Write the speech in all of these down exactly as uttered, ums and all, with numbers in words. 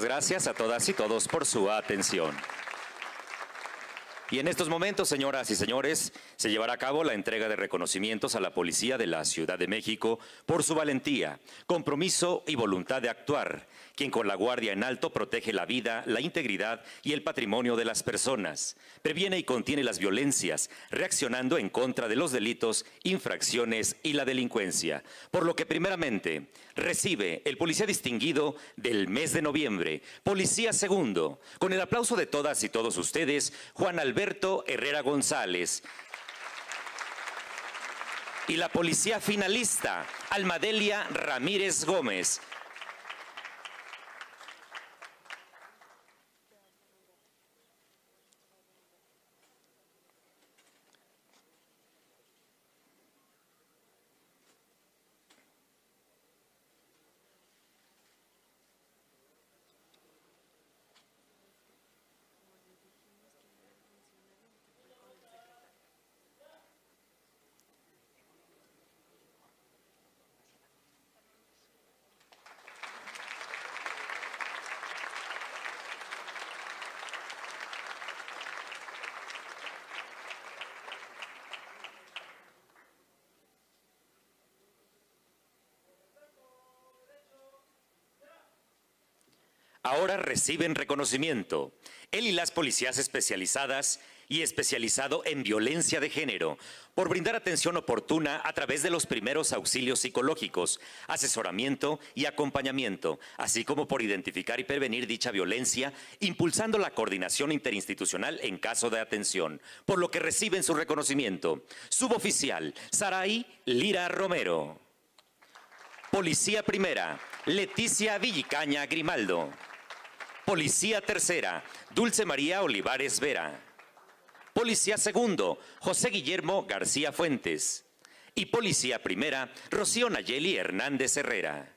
gracias a todas y todos por su atención. Y en estos momentos, señoras y señores, se llevará a cabo la entrega de reconocimientos a la Policía de la Ciudad de México por su valentía, compromiso y voluntad de actuar, quien con la guardia en alto protege la vida, la integridad y el patrimonio de las personas, previene y contiene las violencias, reaccionando en contra de los delitos, infracciones y la delincuencia. Por lo que primeramente recibe el policía distinguido del mes de noviembre, Policía Segundo, con el aplauso de todas y todos ustedes, Juan Alberto Herrera González. Y la policía finalista, Almadelia Ramírez Gómez. Ahora reciben reconocimiento. Él y las policías especializadas y especializado en violencia de género, por brindar atención oportuna a través de los primeros auxilios psicológicos, asesoramiento y acompañamiento, así como por identificar y prevenir dicha violencia, impulsando la coordinación interinstitucional en caso de atención, por lo que reciben su reconocimiento. Suboficial Saray Lira Romero. Policía Primera, Leticia Villicaña Grimaldo. Policía Tercera, Dulce María Olivares Vera. Policía Segundo, José Guillermo García Fuentes. Y Policía Primera, Rocío Nayeli Hernández Herrera.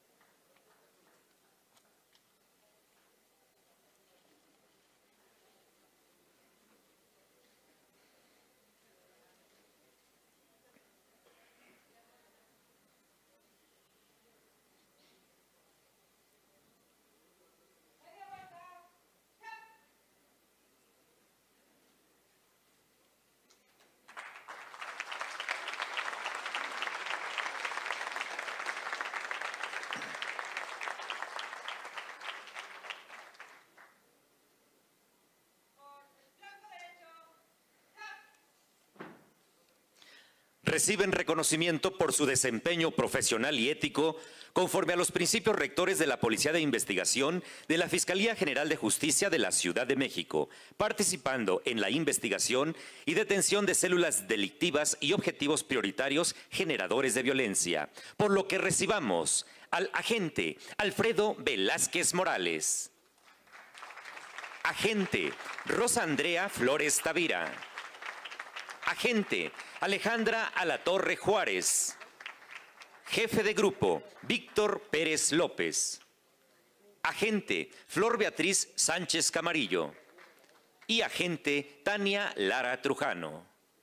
Reciben reconocimiento por su desempeño profesional y ético conforme a los principios rectores de la Policía de Investigación de la Fiscalía General de Justicia de la Ciudad de México, participando en la investigación y detención de células delictivas y objetivos prioritarios generadores de violencia, por lo que recibamos al agente Alfredo Velázquez Morales, agente Rosa Andrea Flores Tavira, agente Alejandra Alatorre Juárez. Jefe de grupo, Víctor Pérez López. Agente Flor Beatriz Sánchez Camarillo. Y agente Tania Lara Trujano.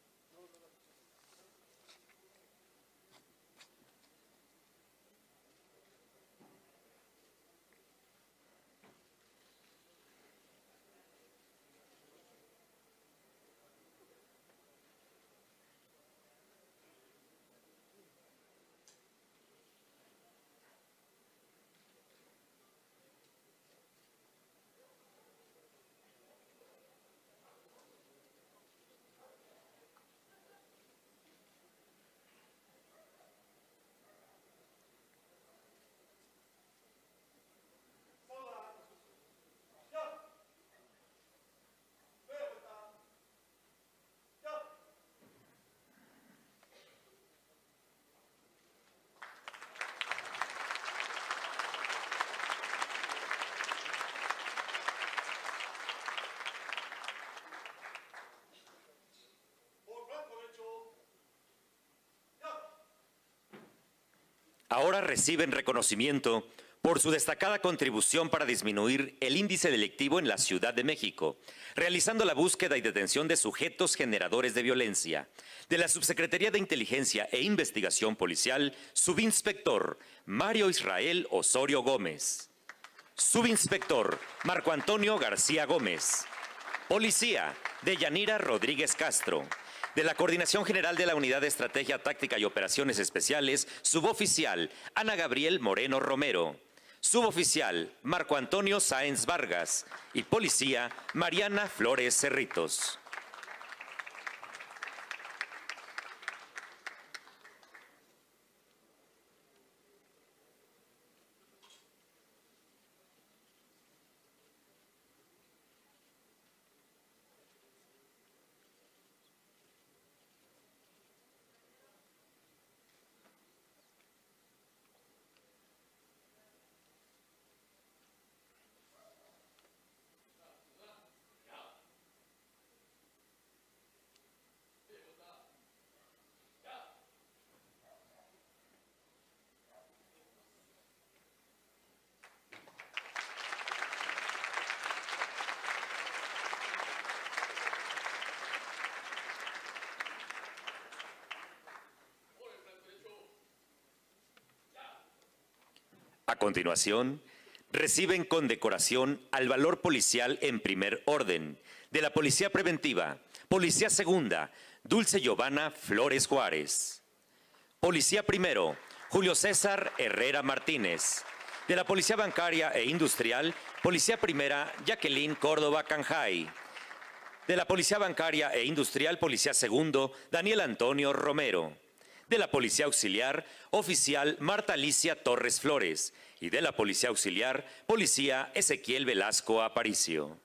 Ahora reciben reconocimiento por su destacada contribución para disminuir el índice delictivo en la Ciudad de México, realizando la búsqueda y detención de sujetos generadores de violencia. De la Subsecretaría de Inteligencia e Investigación Policial, subinspector Mario Israel Osorio Gómez. Subinspector Marco Antonio García Gómez. Policía Deyanira Rodríguez Castro. De la Coordinación General de la Unidad de Estrategia Táctica y Operaciones Especiales, suboficial Ana Gabriel Moreno Romero. Suboficial Marco Antonio Sáenz Vargas. Y policía Mariana Flores Cerritos. A continuación, reciben condecoración al valor policial en primer orden de la Policía Preventiva, Policía Segunda, Dulce Giovanna Flores Juárez. Policía Primero, Julio César Herrera Martínez. De la Policía Bancaria e Industrial, Policía Primera, Jacqueline Córdoba Canjay. De la Policía Bancaria e Industrial, Policía Segundo, Daniel Antonio Romero. De la Policía Auxiliar, Oficial Marta Alicia Torres Flores. Y de la Policía Auxiliar, Policía Ezequiel Velasco Aparicio.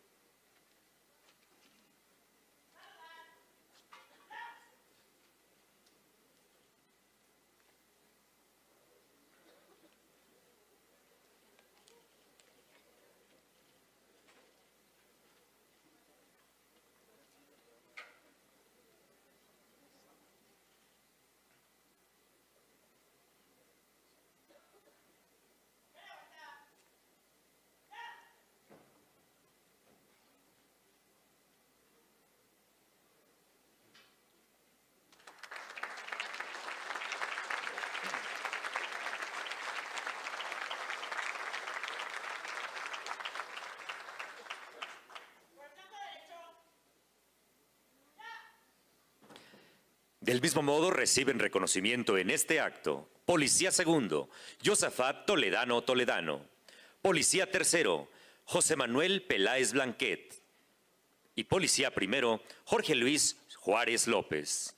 Del mismo modo, reciben reconocimiento en este acto Policía Segundo, Josafat Toledano Toledano. Policía Tercero, José Manuel Peláez Blanquet. Y Policía Primero, Jorge Luis Juárez López.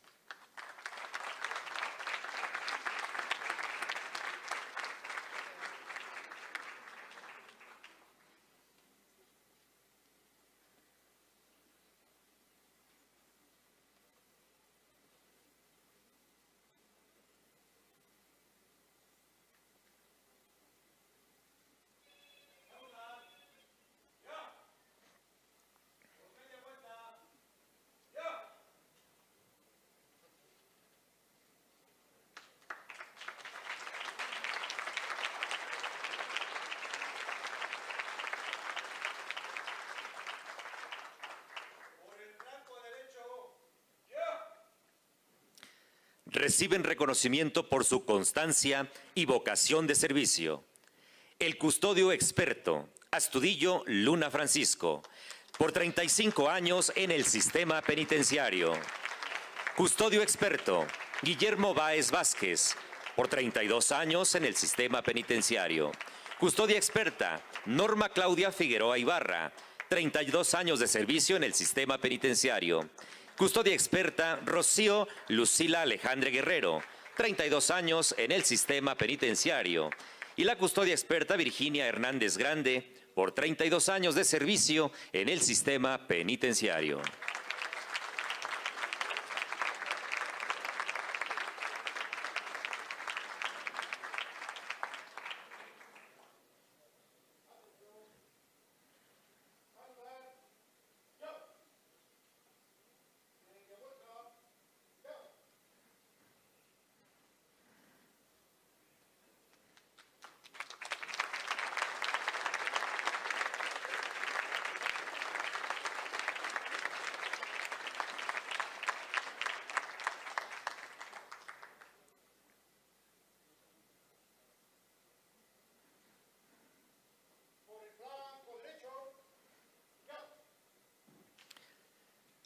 Reciben reconocimiento por su constancia y vocación de servicio. El custodio experto, Astudillo Luna Francisco, por treinta y cinco años en el sistema penitenciario. Custodio experto, Guillermo Báez Vázquez, por treinta y dos años en el sistema penitenciario. Custodia experta, Norma Claudia Figueroa Ibarra, treinta y dos años de servicio en el sistema penitenciario. Custodia experta, Rocío Lucila Alejandre Guerrero, treinta y dos años en el sistema penitenciario. Y la custodia experta, Virginia Hernández Grande, por treinta y dos años de servicio en el sistema penitenciario.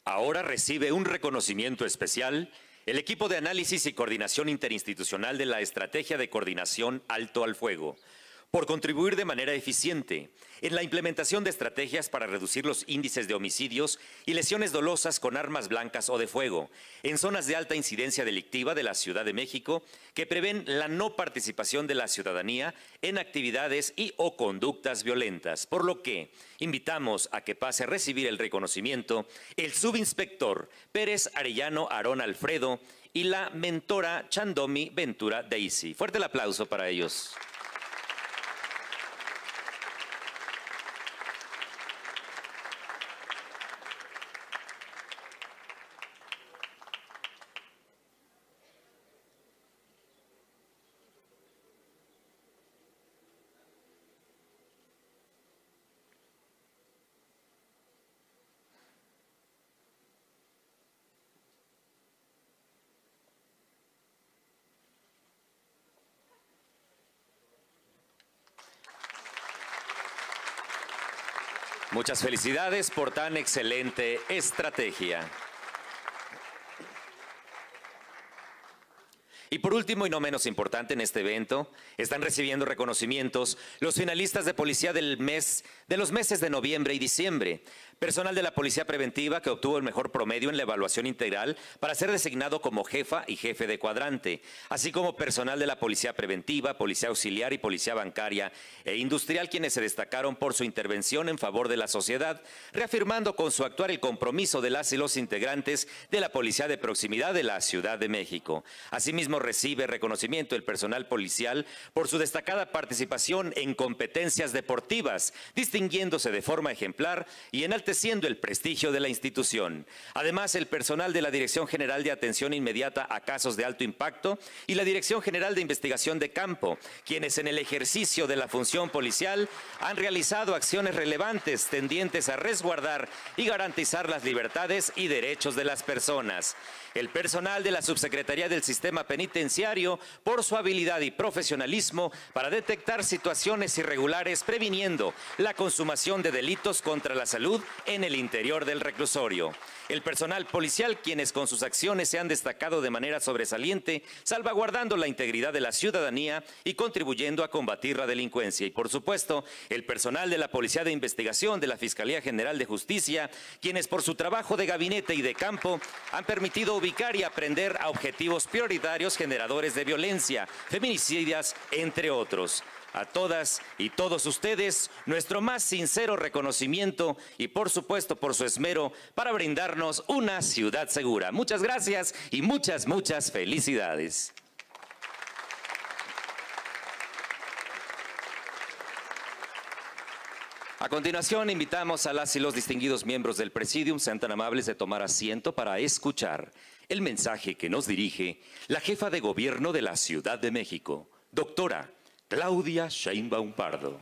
Ahora recibe un reconocimiento especial el equipo de análisis y coordinación interinstitucional de la Estrategia de Coordinación Alto al Fuego, por contribuir de manera eficiente en la implementación de estrategias para reducir los índices de homicidios y lesiones dolosas con armas blancas o de fuego en zonas de alta incidencia delictiva de la Ciudad de México, que prevén la no participación de la ciudadanía en actividades y o conductas violentas, por lo que invitamos a que pase a recibir el reconocimiento el subinspector Pérez Arellano Aarón Alfredo y la mentora Chandomi Ventura Daisy. Fuerte el aplauso para ellos. Muchas felicidades por tan excelente estrategia. Y por último, y no menos importante en este evento, están recibiendo reconocimientos los finalistas de policía del mes, de los meses de noviembre y diciembre. Personal de la Policía Preventiva que obtuvo el mejor promedio en la evaluación integral para ser designado como jefa y jefe de cuadrante, así como personal de la Policía Preventiva, Policía Auxiliar y Policía Bancaria e Industrial, quienes se destacaron por su intervención en favor de la sociedad, reafirmando con su actuar el compromiso de las y los integrantes de la Policía de Proximidad de la Ciudad de México. Asimismo, recibe reconocimiento el personal policial por su destacada participación en competencias deportivas, distinguiéndose de forma ejemplar y enalteciendo el prestigio de la institución. Además, el personal de la Dirección General de Atención Inmediata a Casos de Alto Impacto y la Dirección General de Investigación de Campo, quienes en el ejercicio de la función policial han realizado acciones relevantes tendientes a resguardar y garantizar las libertades y derechos de las personas. El personal de la Subsecretaría del Sistema Penitenciario por su habilidad y profesionalismo para detectar situaciones irregulares, previniendo la consumación de delitos contra la salud en el interior del reclusorio. El personal policial, quienes con sus acciones se han destacado de manera sobresaliente, salvaguardando la integridad de la ciudadanía y contribuyendo a combatir la delincuencia. Y por supuesto, el personal de la Policía de Investigación de la Fiscalía General de Justicia, quienes por su trabajo de gabinete y de campo han permitido ubicar y aprender a objetivos prioritarios generadores de violencia, feminicidas, entre otros. A todas y todos ustedes, nuestro más sincero reconocimiento y por supuesto por su esmero para brindarnos una ciudad segura. Muchas gracias y muchas, muchas felicidades. A continuación, invitamos a las y los distinguidos miembros del Presidium, sean tan amables de tomar asiento para escuchar el mensaje que nos dirige la jefa de gobierno de la Ciudad de México, doctora Claudia Sheinbaum Pardo.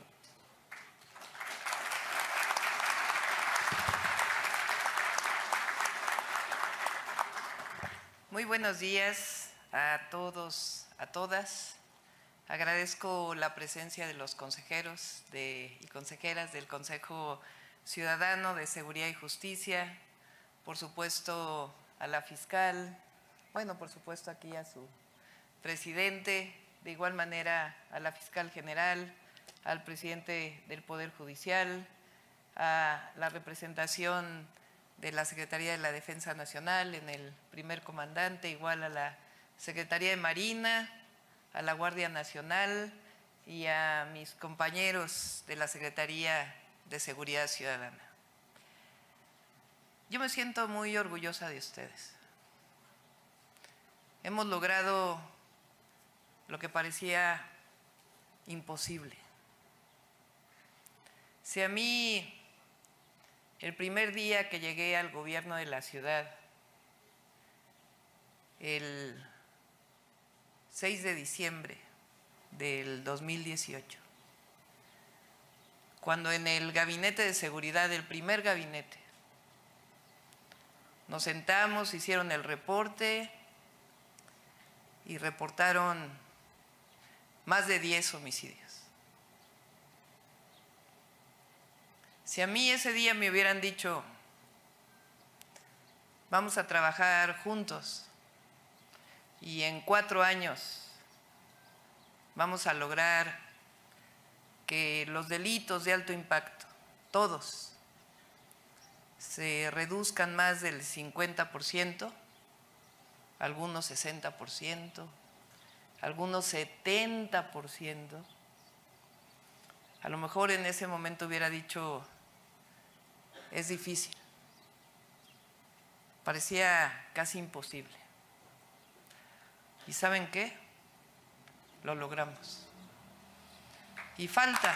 Muy buenos días a todos, a todas. Agradezco la presencia de los consejeros de, y consejeras del Consejo Ciudadano de Seguridad y Justicia, por supuesto a la fiscal, bueno, por supuesto aquí a su presidente, de igual manera a la fiscal general, al presidente del Poder Judicial, a la representación de la Secretaría de la Defensa Nacional en el primer comandante, igual a la Secretaría de Marina, a la Guardia Nacional y a mis compañeros de la Secretaría de Seguridad Ciudadana. Yo me siento muy orgullosa de ustedes. Hemos logrado lo que parecía imposible. Si a mí, el primer día que llegué al gobierno de la ciudad, el seis de diciembre del dos mil dieciocho, cuando en el gabinete de seguridad, el primer gabinete, nos sentamos, hicieron el reporte y reportaron más de diez homicidios. Si a mí ese día me hubieran dicho Vamos a trabajar juntos y en cuatro años vamos a lograr que los delitos de alto impacto, todos, se reduzcan más del cincuenta por ciento, algunos sesenta por ciento, algunos setenta por ciento. A lo mejor en ese momento hubiera dicho, es difícil, parecía casi imposible. ¿Y saben qué? Lo logramos. Y falta.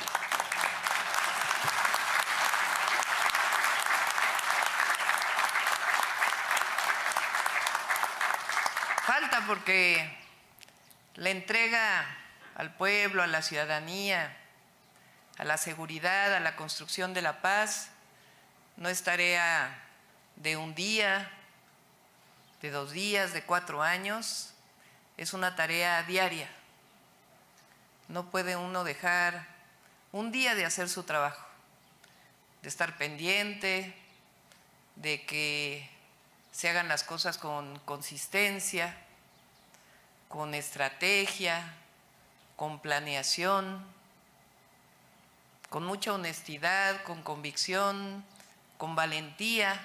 Falta porque la entrega al pueblo, a la ciudadanía, a la seguridad, a la construcción de la paz, no es tarea de un día, de dos días, de cuatro años, es una tarea diaria. No puede uno dejar un día de hacer su trabajo, de estar pendiente, de que se hagan las cosas con consistencia, con estrategia, con planeación, con mucha honestidad, con convicción, con valentía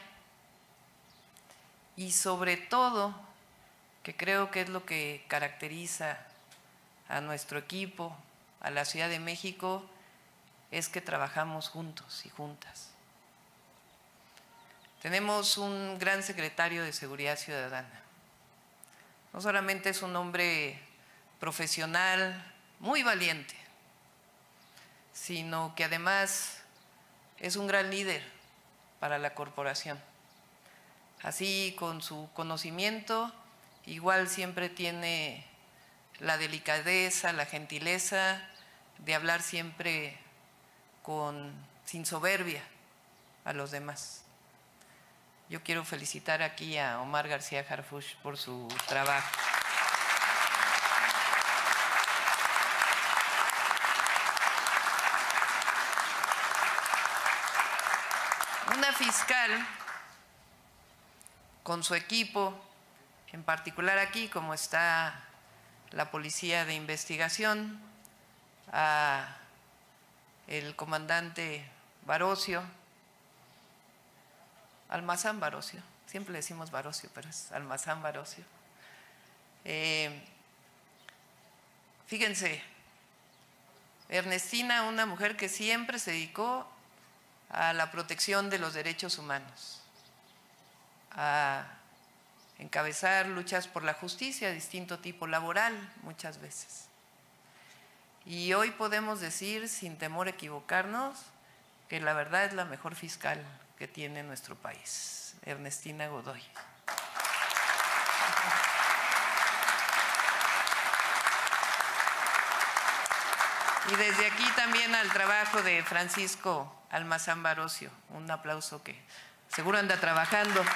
y sobre todo, que creo que es lo que caracteriza a nuestro equipo, a la Ciudad de México, es que trabajamos juntos y juntas. Tenemos un gran secretario de Seguridad Ciudadana. No solamente es un hombre profesional, muy valiente, sino que además es un gran líder para la corporación. Así, con su conocimiento, igual siempre tiene la delicadeza, la gentileza de hablar siempre con, sin soberbia a los demás. Yo quiero felicitar aquí a Omar García Harfuch por su trabajo. Una fiscal con su equipo, en particular aquí, como está la Policía de Investigación, a el comandante Barocio, Almazán Barocio, siempre le decimos Barocio, pero es Almazán Barocio. Eh, fíjense, Ernestina, una mujer que siempre se dedicó a la protección de los derechos humanos, a encabezar luchas por la justicia de distinto tipo, laboral muchas veces. Y hoy podemos decir, sin temor a equivocarnos, que la verdad es la mejor fiscal que tiene nuestro país, Ernestina Godoy. Y desde aquí también al trabajo de Francisco Almazán Barocio, un aplauso que seguro anda trabajando.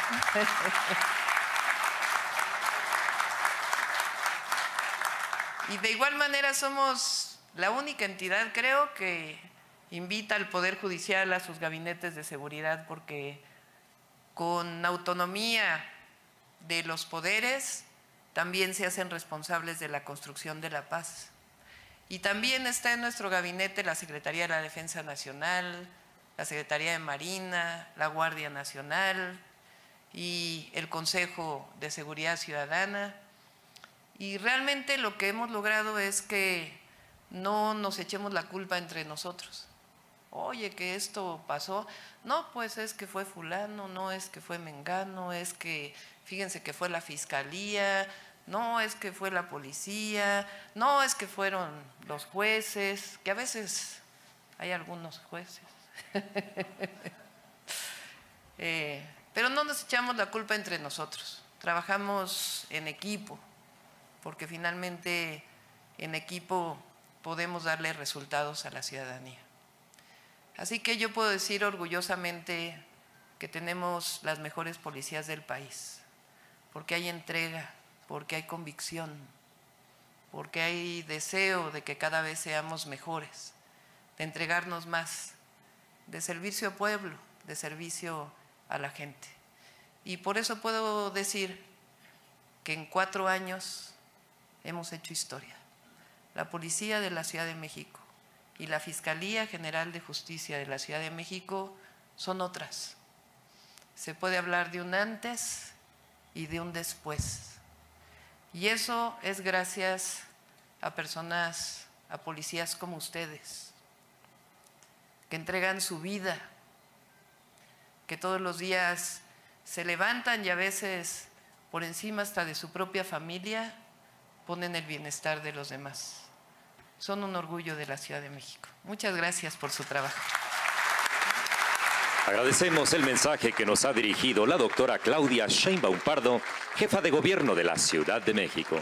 Y de igual manera somos la única entidad, creo, que invita al Poder Judicial a sus gabinetes de seguridad, porque con autonomía de los poderes también se hacen responsables de la construcción de la paz. Y también está en nuestro gabinete la Secretaría de la Defensa Nacional, la Secretaría de Marina, la Guardia Nacional y el Consejo de Seguridad Ciudadana. Y realmente lo que hemos logrado es que no nos echemos la culpa entre nosotros. Oye, que esto pasó. No, pues es que fue fulano, no es que fue mengano, es que, fíjense que fue la fiscalía, no es que fue la policía, no es que fueron los jueces, que a veces hay algunos jueces. eh, pero no nos echamos la culpa entre nosotros, trabajamos en equipo, porque finalmente en equipo podemos darle resultados a la ciudadanía. Así que yo puedo decir orgullosamente que tenemos las mejores policías del país, porque hay entrega, porque hay convicción, porque hay deseo de que cada vez seamos mejores, de entregarnos más, de servicio al pueblo, de servicio a la gente. Y por eso puedo decir que en cuatro años hemos hecho historia. La Policía de la Ciudad de México y la Fiscalía General de Justicia de la Ciudad de México son otras. Se puede hablar de un antes y de un después. Y eso es gracias a personas, a policías como ustedes, que entregan su vida, que todos los días se levantan y a veces por encima hasta de su propia familia ponen el bienestar de los demás. Son un orgullo de la Ciudad de México. Muchas gracias por su trabajo. Agradecemos el mensaje que nos ha dirigido la doctora Claudia Sheinbaum Pardo, jefa de gobierno de la Ciudad de México.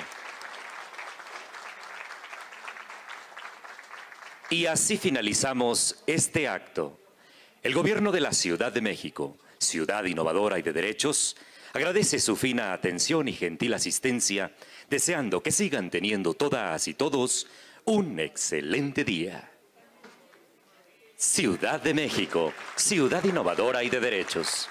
Y así finalizamos este acto. El gobierno de la Ciudad de México, ciudad innovadora y de derechos, agradece su fina atención y gentil asistencia, deseando que sigan teniendo todas y todos un excelente día. Ciudad de México, ciudad innovadora y de derechos.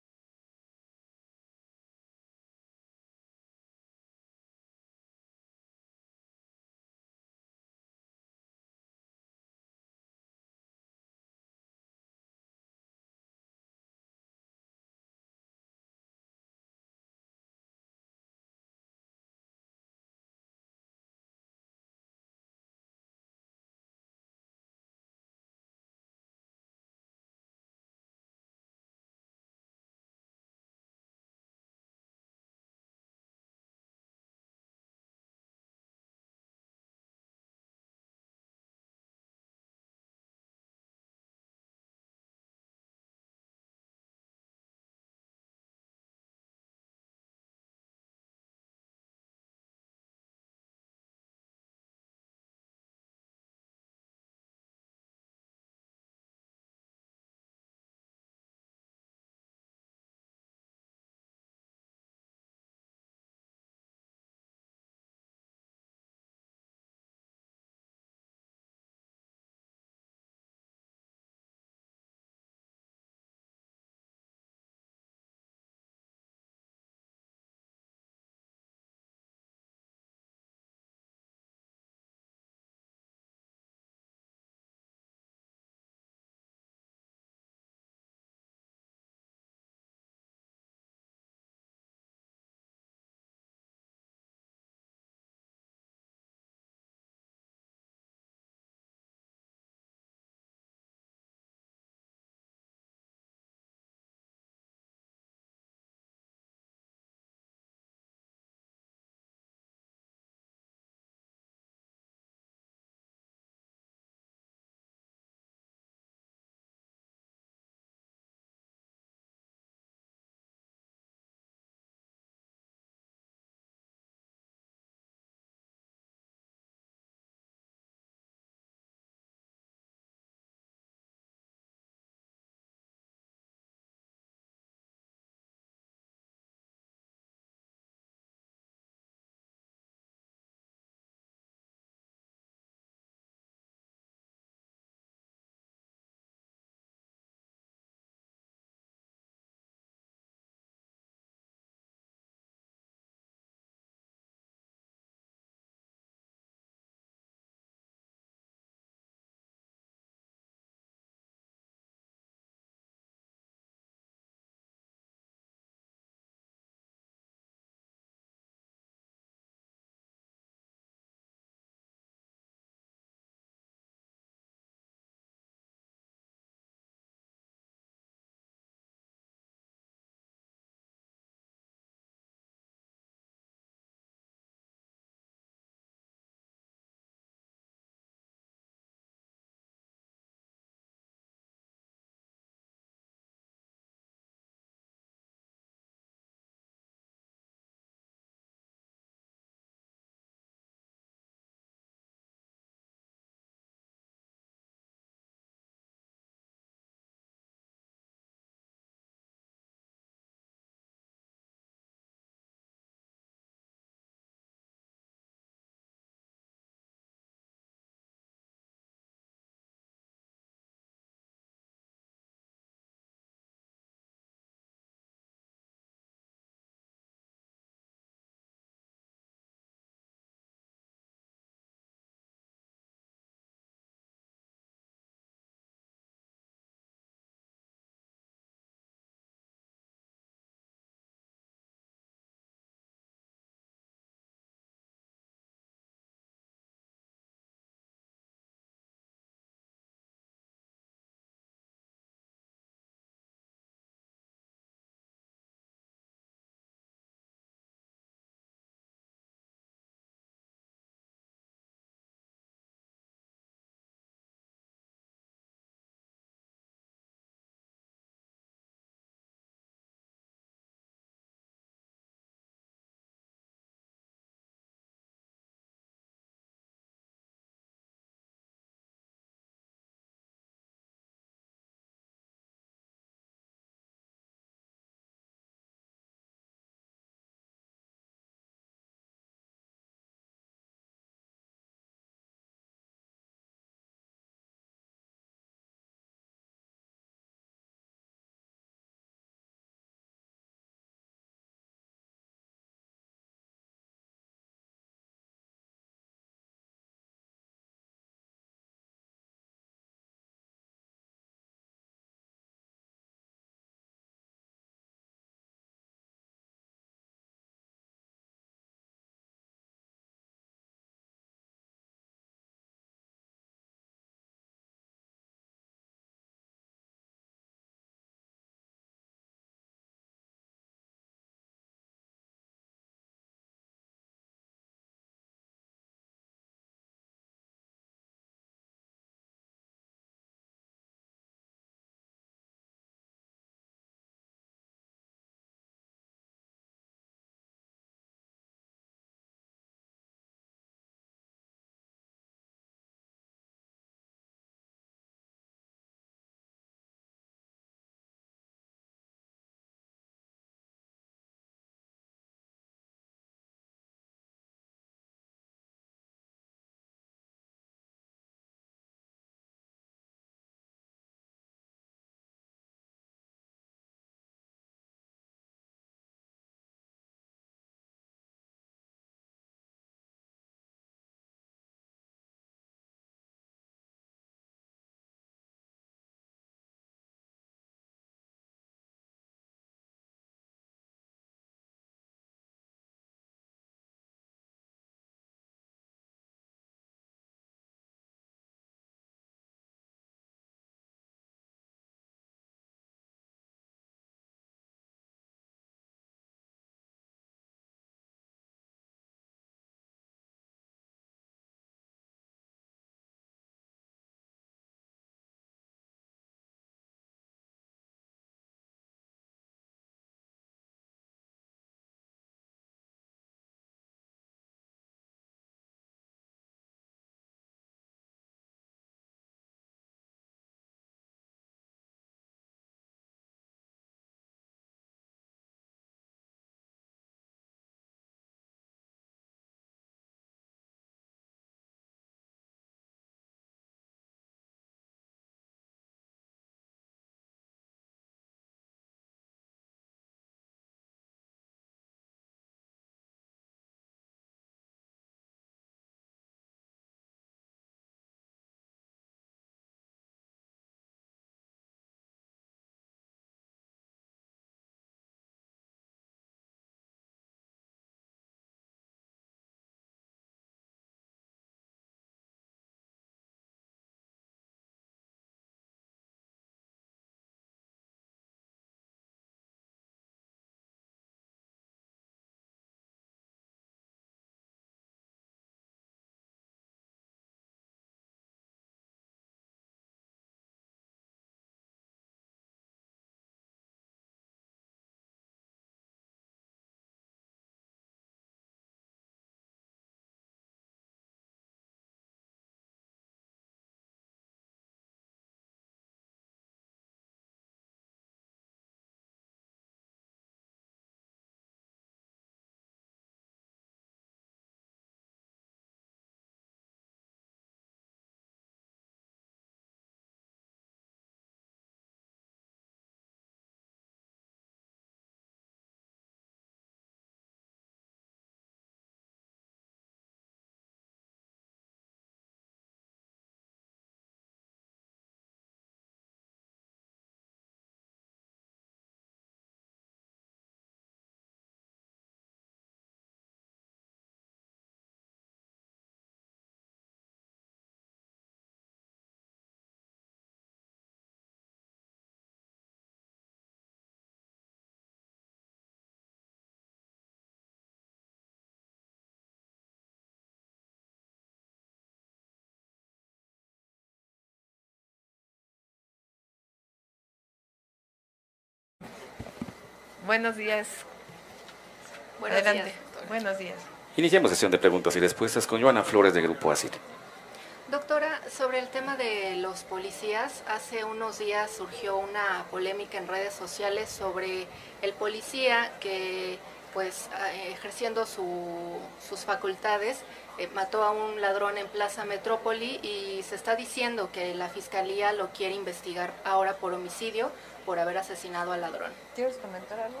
Buenos días. Buenos Adelante. días, doctora. Buenos días. Iniciamos sesión de preguntas y respuestas con Joana Flores de Grupo ASIR. Doctora, sobre el tema de los policías, hace unos días surgió una polémica en redes sociales sobre el policía que, pues, ejerciendo su, sus facultades, eh, mató a un ladrón en Plaza Metrópoli y se está diciendo que la Fiscalía lo quiere investigar ahora por homicidio, por haber asesinado al ladrón. ¿Quieres comentar algo?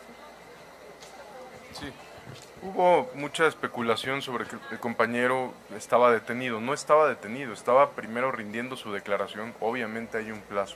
Sí, hubo mucha especulación sobre que el compañero estaba detenido. No estaba detenido, estaba primero rindiendo su declaración. Obviamente hay un plazo.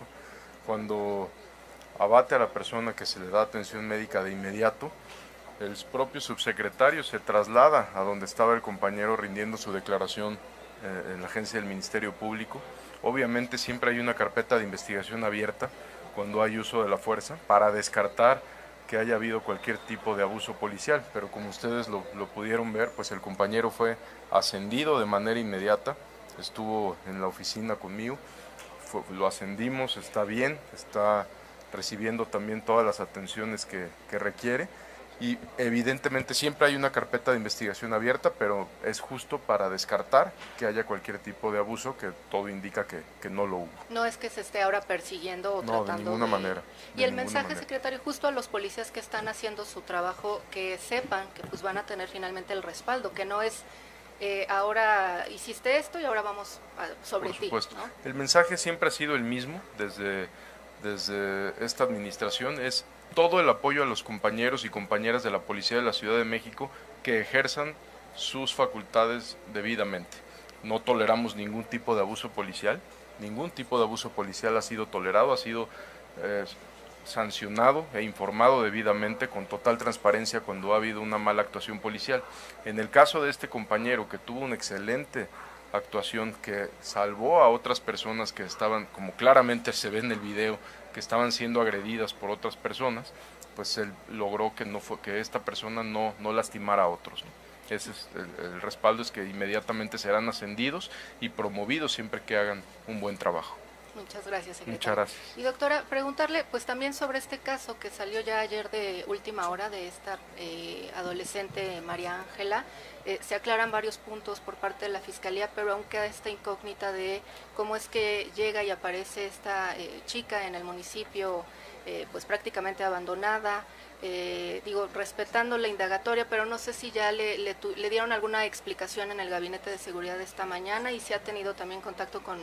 Cuando abate a la persona que se le da atención médica de inmediato, el propio subsecretario se traslada a donde estaba el compañero rindiendo su declaración eh, en la agencia del Ministerio Público. Obviamente siempre hay una carpeta de investigación abierta cuando hay uso de la fuerza para descartar que haya habido cualquier tipo de abuso policial, pero como ustedes lo, lo pudieron ver, pues el compañero fue ascendido de manera inmediata, estuvo en la oficina conmigo, fue, lo ascendimos, está bien, está recibiendo también todas las atenciones que, que requiere, y evidentemente siempre hay una carpeta de investigación abierta, pero es justo para descartar que haya cualquier tipo de abuso, que todo indica que, que no lo hubo. No es que se esté ahora persiguiendo o No, tratando de ninguna de... manera. Y de el ninguna mensaje, manera. secretario, justo a los policías que están haciendo su trabajo, que sepan que pues van a tener finalmente el respaldo, que no es eh, ahora hiciste esto y ahora vamos a, sobre Por ti. supuesto. ¿No? El mensaje siempre ha sido el mismo desde, desde esta administración, es todo el apoyo a los compañeros y compañeras de la Policía de la Ciudad de México que ejerzan sus facultades debidamente. No toleramos ningún tipo de abuso policial, ningún tipo de abuso policial ha sido tolerado, ha sido eh, sancionado e informado debidamente con total transparencia cuando ha habido una mala actuación policial. En el caso de este compañero que tuvo una excelente actuación, que salvó a otras personas que estaban, como claramente se ve en el video, que estaban siendo agredidas por otras personas, pues él logró que no fue, que esta persona no, no lastimara a otros, ¿no? Ese es el, el respaldo, es que inmediatamente serán ascendidos y promovidos siempre que hagan un buen trabajo. Muchas gracias, secretario. Muchas gracias. Y doctora, preguntarle pues también sobre este caso que salió ya ayer de última hora de esta eh, adolescente María Ángela. Eh, se aclaran varios puntos por parte de la Fiscalía, pero aún queda esta incógnita de cómo es que llega y aparece esta eh, chica en el municipio eh, pues prácticamente abandonada. Eh, digo, respetando la indagatoria, pero no sé si ya le, le, le dieron alguna explicación en el Gabinete de Seguridad esta mañana y si ha tenido también contacto con...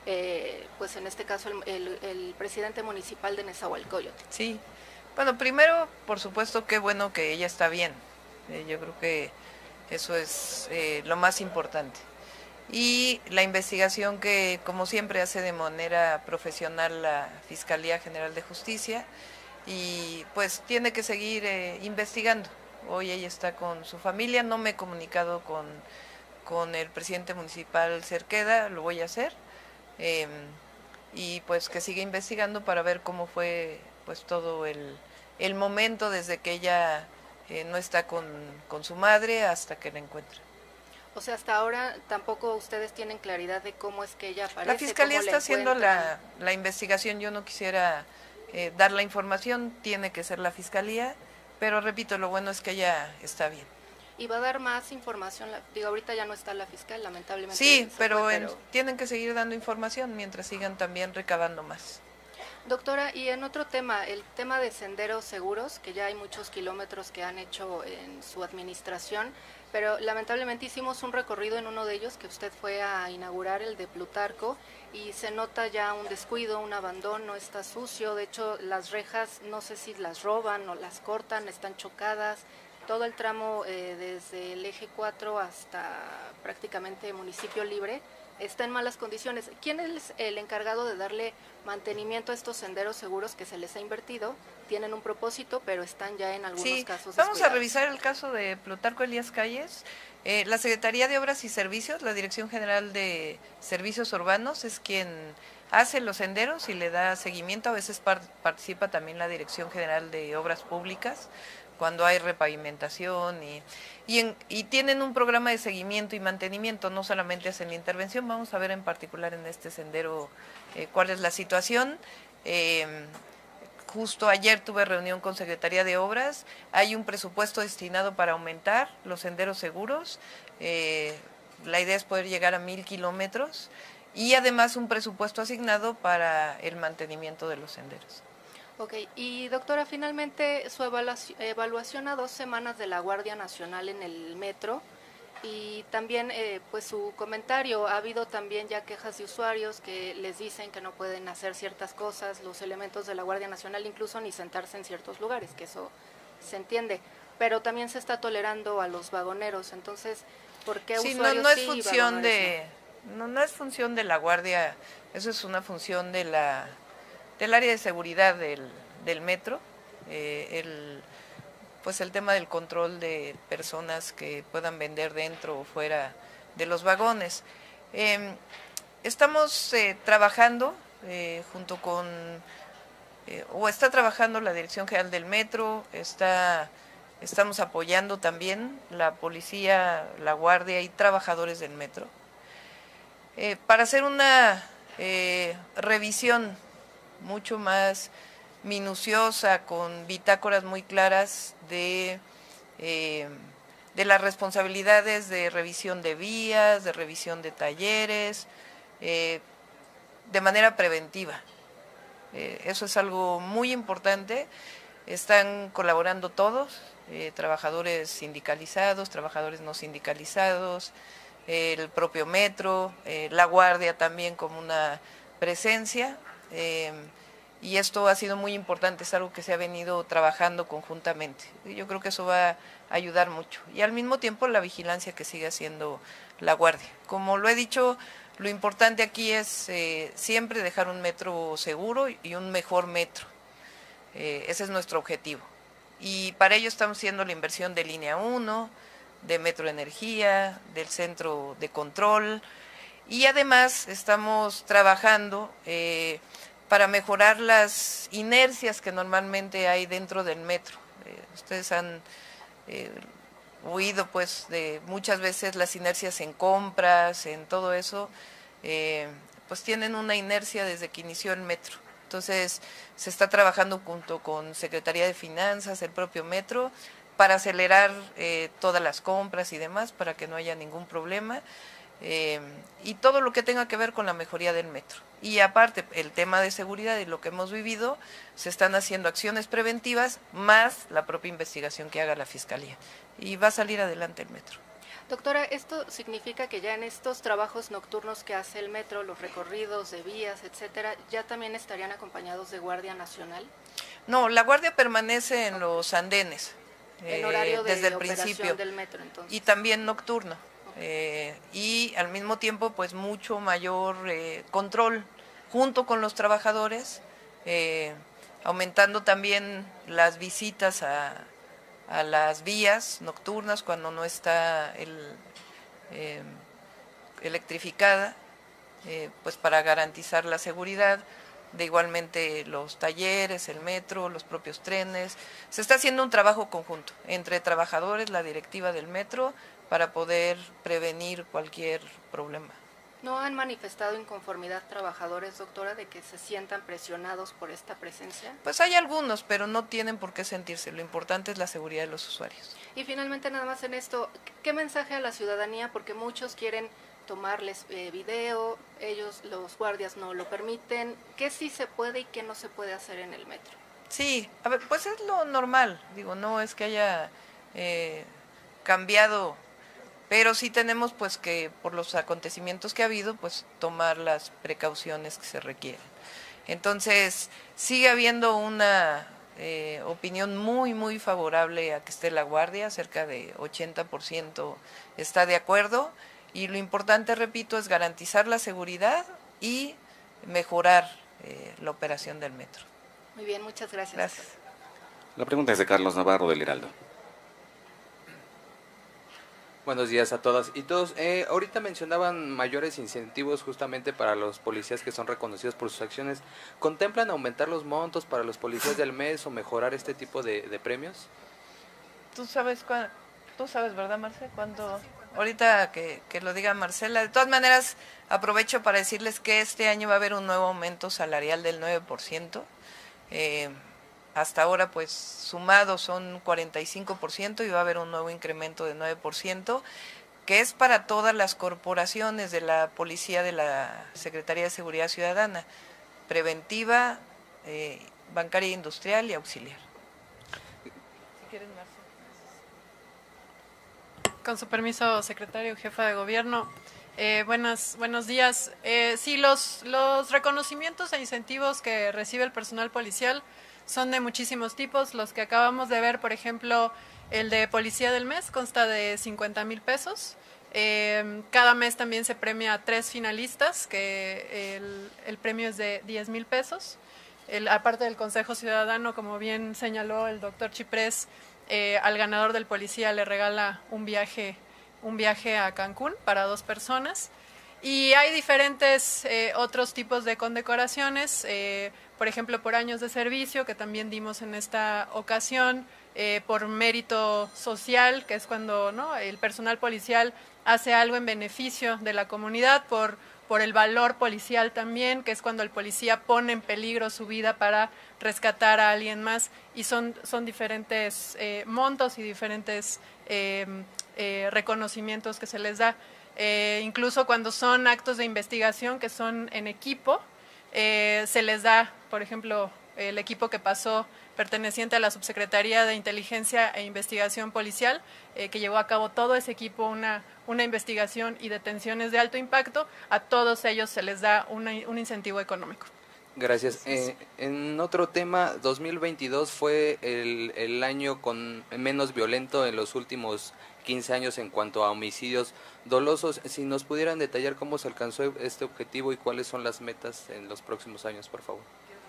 Eh, pues en este caso el, el, el presidente municipal de Nezahualcóyotl. Sí, bueno, primero, por supuesto, qué bueno que ella está bien. Eh, yo creo que eso es eh, lo más importante. Y la investigación que, como siempre, hace de manera profesional la Fiscalía General de Justicia, y pues tiene que seguir eh, investigando. Hoy ella está con su familia, no me he comunicado con, con el presidente municipal Cerqueda, lo voy a hacer. Eh, y pues que siga investigando para ver cómo fue pues todo el, el momento desde que ella eh, no está con, con su madre hasta que la encuentra. O sea, hasta ahora tampoco ustedes tienen claridad de cómo es que ella aparece. La Fiscalía está haciendo la, la investigación, yo no quisiera eh, dar la información, tiene que ser la Fiscalía, pero repito, lo bueno es que ella está bien. ¿Y va a dar más información? Digo, ahorita ya no está la fiscal, lamentablemente. Sí, pero, fue, en, pero tienen que seguir dando información mientras sigan también recabando más. Doctora, y en otro tema, el tema de senderos seguros, que ya hay muchos kilómetros que han hecho en su administración, pero lamentablemente hicimos un recorrido en uno de ellos, que usted fue a inaugurar, el de Plutarco, y se nota ya un descuido, un abandono, está sucio, de hecho las rejas no sé si las roban o las cortan, están chocadas. Todo el tramo eh, desde el eje cuatro hasta prácticamente Municipio Libre está en malas condiciones. ¿Quién es el encargado de darle mantenimiento a estos senderos seguros que se les ha invertido? Tienen un propósito, pero están ya en algunos sí, casos vamos descuidados. a revisar el caso de Plutarco Elías Calles. Eh, la Secretaría de Obras y Servicios, la Dirección General de Servicios Urbanos, es quien hace los senderos y le da seguimiento. A veces par participa también la Dirección General de Obras Públicas cuando hay repavimentación y, y, en, y tienen un programa de seguimiento y mantenimiento, no solamente hacen la intervención. Vamos a ver en particular en este sendero eh, cuál es la situación. Eh, justo ayer tuve reunión con Secretaría de Obras, hay un presupuesto destinado para aumentar los senderos seguros, eh, la idea es poder llegar a mil kilómetros y además un presupuesto asignado para el mantenimiento de los senderos. Ok, y doctora, finalmente su evaluación, evaluación a dos semanas de la Guardia Nacional en el metro y también eh, pues su comentario, ha habido también ya quejas de usuarios que les dicen que no pueden hacer ciertas cosas, los elementos de la Guardia Nacional incluso ni sentarse en ciertos lugares, que eso se entiende, pero también se está tolerando a los vagoneros, entonces, ¿por qué sí, usuarios no, no es sí y función vagoneros de no? no, no es función de la Guardia, eso es una función de la del área de seguridad del, del metro, eh, el, pues el tema del control de personas que puedan vender dentro o fuera de los vagones. Eh, estamos eh, trabajando eh, junto con, eh, o está trabajando la Dirección General del Metro, está, estamos apoyando también la policía, la guardia y trabajadores del metro, eh, para hacer una eh, revisión mucho más minuciosa, con bitácoras muy claras de, eh, de las responsabilidades de revisión de vías, de revisión de talleres, eh, de manera preventiva. Eh, eso es algo muy importante. Están colaborando todos, eh, trabajadores sindicalizados, trabajadores no sindicalizados, eh, el propio metro, eh, la guardia también como una presencia. Eh, y esto ha sido muy importante, es algo que se ha venido trabajando conjuntamente. Yo creo que eso va a ayudar mucho. Y al mismo tiempo la vigilancia que sigue haciendo la guardia. Como lo he dicho, lo importante aquí es eh, siempre dejar un metro seguro y un mejor metro. Eh, ese es nuestro objetivo. Y para ello estamos haciendo la inversión de línea uno, de Metro Energía, del centro de control, y además estamos trabajando eh, para mejorar las inercias que normalmente hay dentro del metro. Eh, ustedes han eh, oído pues de muchas veces las inercias en compras, en todo eso, eh, pues tienen una inercia desde que inició el metro. Entonces se está trabajando junto con Secretaría de Finanzas, el propio metro, para acelerar eh, todas las compras y demás, para que no haya ningún problema. Eh, y todo lo que tenga que ver con la mejoría del metro. Y aparte, el tema de seguridad y lo que hemos vivido, se están haciendo acciones preventivas, más la propia investigación que haga la Fiscalía. Y va a salir adelante el metro. Doctora, ¿esto significa que ya en estos trabajos nocturnos que hace el metro, los recorridos de vías, etcétera, ya también estarían acompañados de Guardia Nacional? No, la Guardia permanece en los andenes, en horario eh, de desde el operación principio, del metro, entonces. y también nocturno. Eh, y al mismo tiempo pues mucho mayor eh, control junto con los trabajadores, eh, aumentando también las visitas a, a las vías nocturnas cuando no está el, eh, electrificada, eh, pues para garantizar la seguridad. De igualmente los talleres, el metro, los propios trenes. Se está haciendo un trabajo conjunto entre trabajadores, la directiva del metro, para poder prevenir cualquier problema. ¿No han manifestado inconformidad trabajadores, doctora, de que se sientan presionados por esta presencia? Pues hay algunos, pero no tienen por qué sentirse. Lo importante es la seguridad de los usuarios. Y finalmente, nada más en esto, ¿qué mensaje a la ciudadanía? Porque muchos quieren tomarles eh, video, ellos, los guardias, no lo permiten. ¿Qué sí se puede y qué no se puede hacer en el metro? Sí, a ver, pues es lo normal. Digo, no es que haya eh, cambiado, pero sí tenemos pues que, por los acontecimientos que ha habido, pues tomar las precauciones que se requieren. Entonces, sigue habiendo una eh, opinión muy, muy favorable a que esté la guardia, cerca de ochenta por ciento está de acuerdo, y lo importante, repito, es garantizar la seguridad y mejorar eh, la operación del metro. Muy bien, muchas gracias. Gracias. La pregunta es de Carlos Navarro, del Heraldo. Buenos días a todas y todos. Eh, ahorita mencionaban mayores incentivos justamente para los policías que son reconocidos por sus acciones. ¿Contemplan aumentar los montos para los policías del mes o mejorar este tipo de, de premios? ¿Tú sabes, cuál, tú sabes, verdad, Marce? ¿Cuánto? Ahorita que, que lo diga Marcela. De todas maneras, aprovecho para decirles que este año va a haber un nuevo aumento salarial del nueve por ciento. Eh, hasta ahora pues sumados son cuarenta y cinco por ciento y va a haber un nuevo incremento de nueve por ciento, que es para todas las corporaciones de la Policía de la Secretaría de Seguridad Ciudadana, preventiva, eh, bancaria industrial y auxiliar. Si quieres, Marcia. Con su permiso, secretario, jefa de gobierno. Eh, buenas, buenos días. Eh, sí, los, los reconocimientos e incentivos que recibe el personal policial son de muchísimos tipos. Los que acabamos de ver, por ejemplo, el de Policía del Mes consta de cincuenta mil pesos. Eh, cada mes también se premia a tres finalistas, que el, el premio es de diez mil pesos. El, aparte del Consejo Ciudadano, como bien señaló el doctor Chiprés, eh, al ganador del policía le regala un viaje, un viaje a Cancún para dos personas. Y hay diferentes eh, otros tipos de condecoraciones, eh, por ejemplo, por años de servicio, que también dimos en esta ocasión, eh, por mérito social, que es cuando, ¿no?, el personal policial hace algo en beneficio de la comunidad, por, por el valor policial también, que es cuando el policía pone en peligro su vida para rescatar a alguien más, y son, son diferentes eh, montos y diferentes eh, eh, reconocimientos que se les da. Eh, incluso cuando son actos de investigación que son en equipo, eh, se les da, por ejemplo, el equipo que pasó perteneciente a la Subsecretaría de Inteligencia e Investigación Policial, eh, que llevó a cabo todo ese equipo una, una investigación y detenciones de alto impacto, a todos ellos se les da una, un incentivo económico. Gracias. Eh, en otro tema, dos mil veintidós fue el, el año con menos violento en los últimos quince años en cuanto a homicidios dolosos. Si nos pudieran detallar cómo se alcanzó este objetivo y cuáles son las metas en los próximos años, por favor.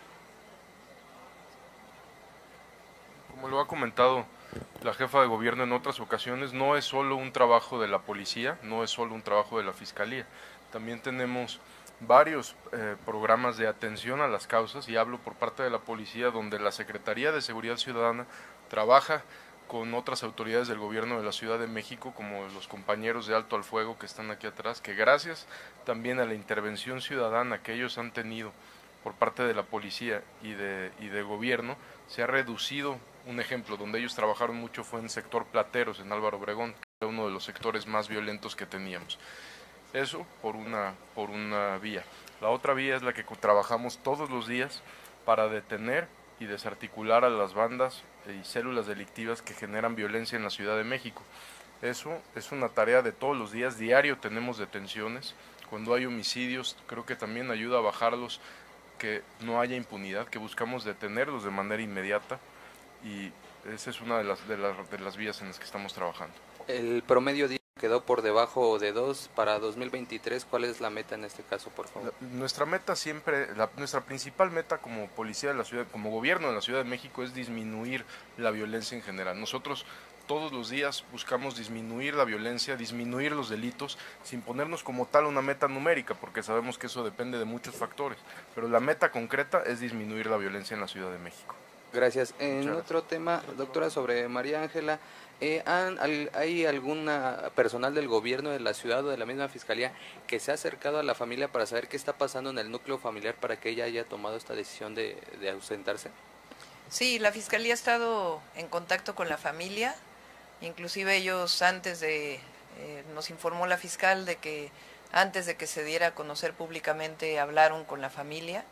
Como lo ha comentado la jefa de gobierno en otras ocasiones, no es solo un trabajo de la policía, no es solo un trabajo de la fiscalía. También tenemos varios eh, programas de atención a las causas, y hablo por parte de la policía, donde la Secretaría de Seguridad Ciudadana trabaja con otras autoridades del gobierno de la Ciudad de México, como los compañeros de Alto al Fuego que están aquí atrás, que gracias también a la intervención ciudadana que ellos han tenido por parte de la policía y de, y de gobierno, se ha reducido. Un ejemplo donde ellos trabajaron mucho fue en el sector Plateros, en Álvaro Obregón, que era uno de los sectores más violentos que teníamos. Eso por una, por una vía. La otra vía es la que trabajamos todos los días para detener y desarticular a las bandas y células delictivas que generan violencia en la Ciudad de México. Eso es una tarea de todos los días, diario tenemos detenciones. Cuando hay homicidios, creo que también ayuda a bajarlos, que no haya impunidad, que buscamos detenerlos de manera inmediata, y esa es una de las, de las, de las vías en las que estamos trabajando. El promedio día quedó por debajo de dos para dos mil veintitrés. ¿Cuál es la meta en este caso, por favor? La, nuestra meta siempre, la, nuestra principal meta como policía de la ciudad, como gobierno de la Ciudad de México, es disminuir la violencia en general. Nosotros todos los días buscamos disminuir la violencia, disminuir los delitos, sin ponernos como tal una meta numérica, porque sabemos que eso depende de muchos factores, pero la meta concreta es disminuir la violencia en la Ciudad de México. Gracias. En otro tema, doctora, sobre María Ángela, eh, ¿han, al, ¿hay alguna personal del gobierno de la ciudad o de la misma fiscalía que se ha acercado a la familia para saber qué está pasando en el núcleo familiar para que ella haya tomado esta decisión de, de ausentarse? Sí, la fiscalía ha estado en contacto con la familia, inclusive ellos antes de, eh, nos informó la fiscal de que antes de que se diera a conocer públicamente hablaron con la familia,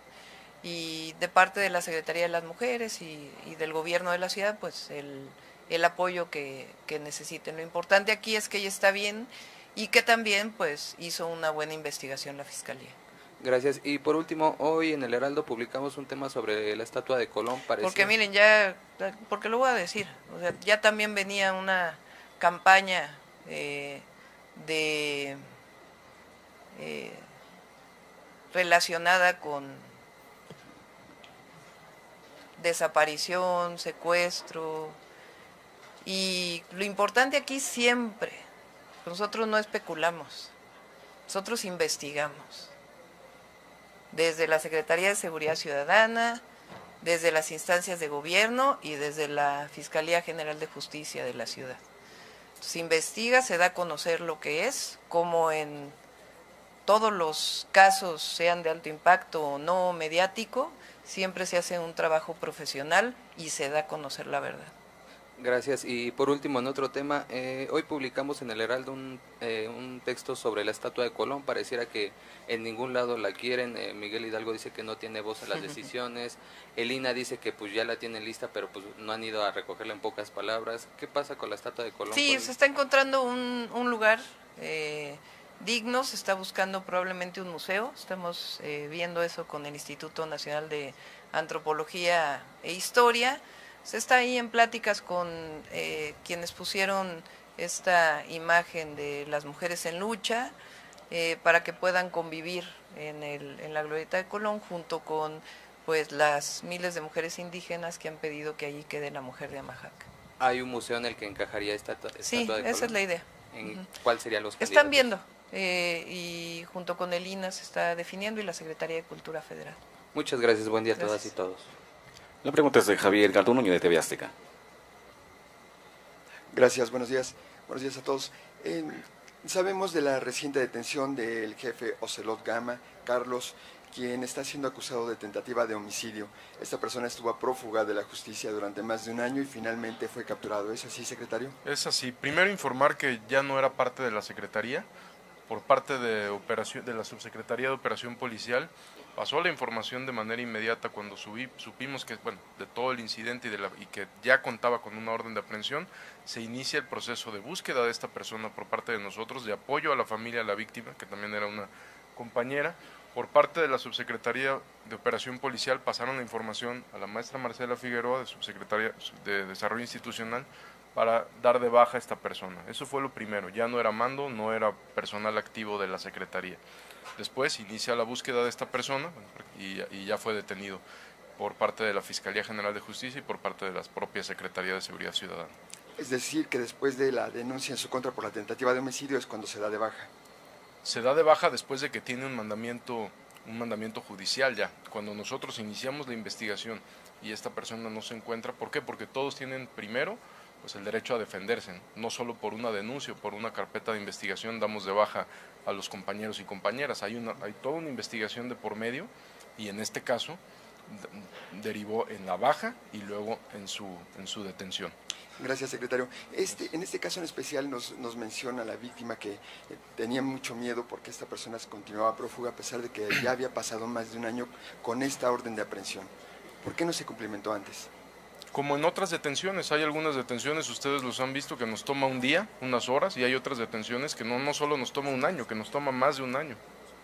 y de parte de la Secretaría de las Mujeres y, y del gobierno de la ciudad, pues el, el apoyo que, que necesiten. Lo importante aquí es que ella está bien y que también pues hizo una buena investigación la Fiscalía. Gracias. Y por último, hoy en el Heraldo publicamos un tema sobre la estatua de Colón. Parecía... Porque miren, ya, porque lo voy a decir, o sea, ya también venía una campaña eh, de eh, relacionada con desaparición, secuestro, y lo importante aquí siempre, nosotros no especulamos, nosotros investigamos, desde la Secretaría de Seguridad Ciudadana, desde las instancias de gobierno y desde la Fiscalía General de Justicia de la ciudad. Se investiga, se da a conocer lo que es, como en todos los casos, sean de alto impacto o no mediático, siempre se hace un trabajo profesional y se da a conocer la verdad. Gracias. Y por último, en otro tema, eh, hoy publicamos en el Heraldo un, eh, un texto sobre la estatua de Colón. Pareciera que en ningún lado la quieren. eh, Miguel Hidalgo dice que no tiene voz en las decisiones. El I N A dice que pues ya la tienen lista, pero pues no han ido a recogerla, en pocas palabras. ¿Qué pasa con la estatua de Colón? Sí, ¿Cuál? se está encontrando un, un lugar eh, digno, se está buscando probablemente un museo. Estamos eh, viendo eso con el Instituto Nacional de Antropología e Historia. Se está ahí en pláticas con eh, quienes pusieron esta imagen de las mujeres en lucha eh, para que puedan convivir en, el, en la glorieta de Colón junto con pues las miles de mujeres indígenas que han pedido que allí quede la mujer de Amajaca. ¿Hay un museo en el que encajaría esta estatua de Sí, Colón? esa es la idea. ¿En Uh-huh. cuál serían los candidatos? Están viendo eh, y junto con el I N A se está definiendo y la Secretaría de Cultura Federal. Muchas gracias, buen día a todas Gracias. y todos. La pregunta es de Javier Garduño de T V Azteca. Gracias, buenos días. Buenos días a todos. Eh, sabemos de la reciente detención del jefe Ocelot Gama, Carlos, quien está siendo acusado de tentativa de homicidio. Esta persona estuvo prófuga de la justicia durante más de un año y finalmente fue capturado. ¿Es así, secretario? Es así. Primero informar que ya no era parte de la Secretaría, por parte de, operación, de la Subsecretaría de Operación Policial. Pasó la información de manera inmediata cuando subí, supimos que, bueno, de todo el incidente y, de la, y que ya contaba con una orden de aprehensión. Se inicia el proceso de búsqueda de esta persona por parte de nosotros, de apoyo a la familia, a la víctima, que también era una compañera. Por parte de la Subsecretaría de Operación Policial pasaron la información a la maestra Marcela Figueroa, de Subsecretaría de Desarrollo Institucional, para dar de baja a esta persona. Eso fue lo primero, ya no era mando, no era personal activo de la Secretaría. Después inicia la búsqueda de esta persona y, y ya fue detenido por parte de la Fiscalía General de Justicia y por parte de la propia Secretaría de Seguridad Ciudadana. Es decir, que después de la denuncia en su contra por la tentativa de homicidio es cuando se da de baja. Se da de baja después de que tiene un mandamiento, un mandamiento judicial ya. Cuando nosotros iniciamos la investigación y esta persona no se encuentra, ¿por qué? Porque todos tienen primero pues el derecho a defenderse, no solo por una denuncia, por una carpeta de investigación damos de baja a los compañeros y compañeras, hay, una, hay toda una investigación de por medio y en este caso de, derivó en la baja y luego en su, en su detención. Gracias, secretario. Este, en este caso en especial nos, nos menciona la víctima que eh, tenía mucho miedo porque esta persona continuaba prófuga a pesar de que ya había pasado más de un año con esta orden de aprehensión. ¿Por qué no se cumplimentó antes? Como en otras detenciones, hay algunas detenciones, ustedes los han visto, que nos toma un día, unas horas, y hay otras detenciones que no, no solo nos toma un año, que nos toma más de un año.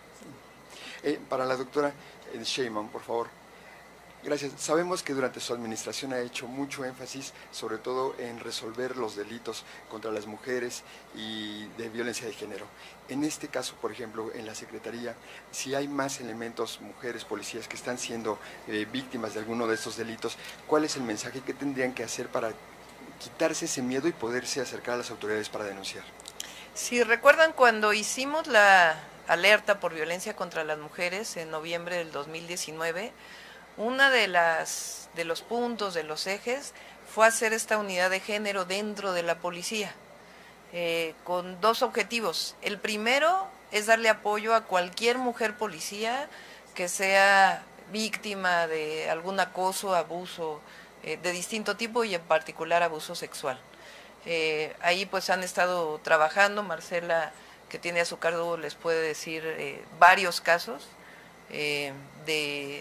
Eh, para la doctora eh, Sheinbaum, por favor. Gracias. Sabemos que durante su administración ha hecho mucho énfasis, sobre todo en resolver los delitos contra las mujeres y de violencia de género. En este caso, por ejemplo, en la Secretaría, si hay más elementos, mujeres, policías, que están siendo eh, víctimas de alguno de estos delitos, ¿cuál es el mensaje que tendrían que hacer para quitarse ese miedo y poderse acercar a las autoridades para denunciar? Si recuerdan cuando hicimos la alerta por violencia contra las mujeres en noviembre del dos mil diecinueve, una de las de los puntos, de los ejes, fue hacer esta unidad de género dentro de la policía, eh, con dos objetivos. El primero es darle apoyo a cualquier mujer policía que sea víctima de algún acoso, abuso eh, de distinto tipo y en particular abuso sexual. Eh, ahí pues han estado trabajando, Marcela, que tiene a su cargo, les puede decir eh, varios casos eh, de...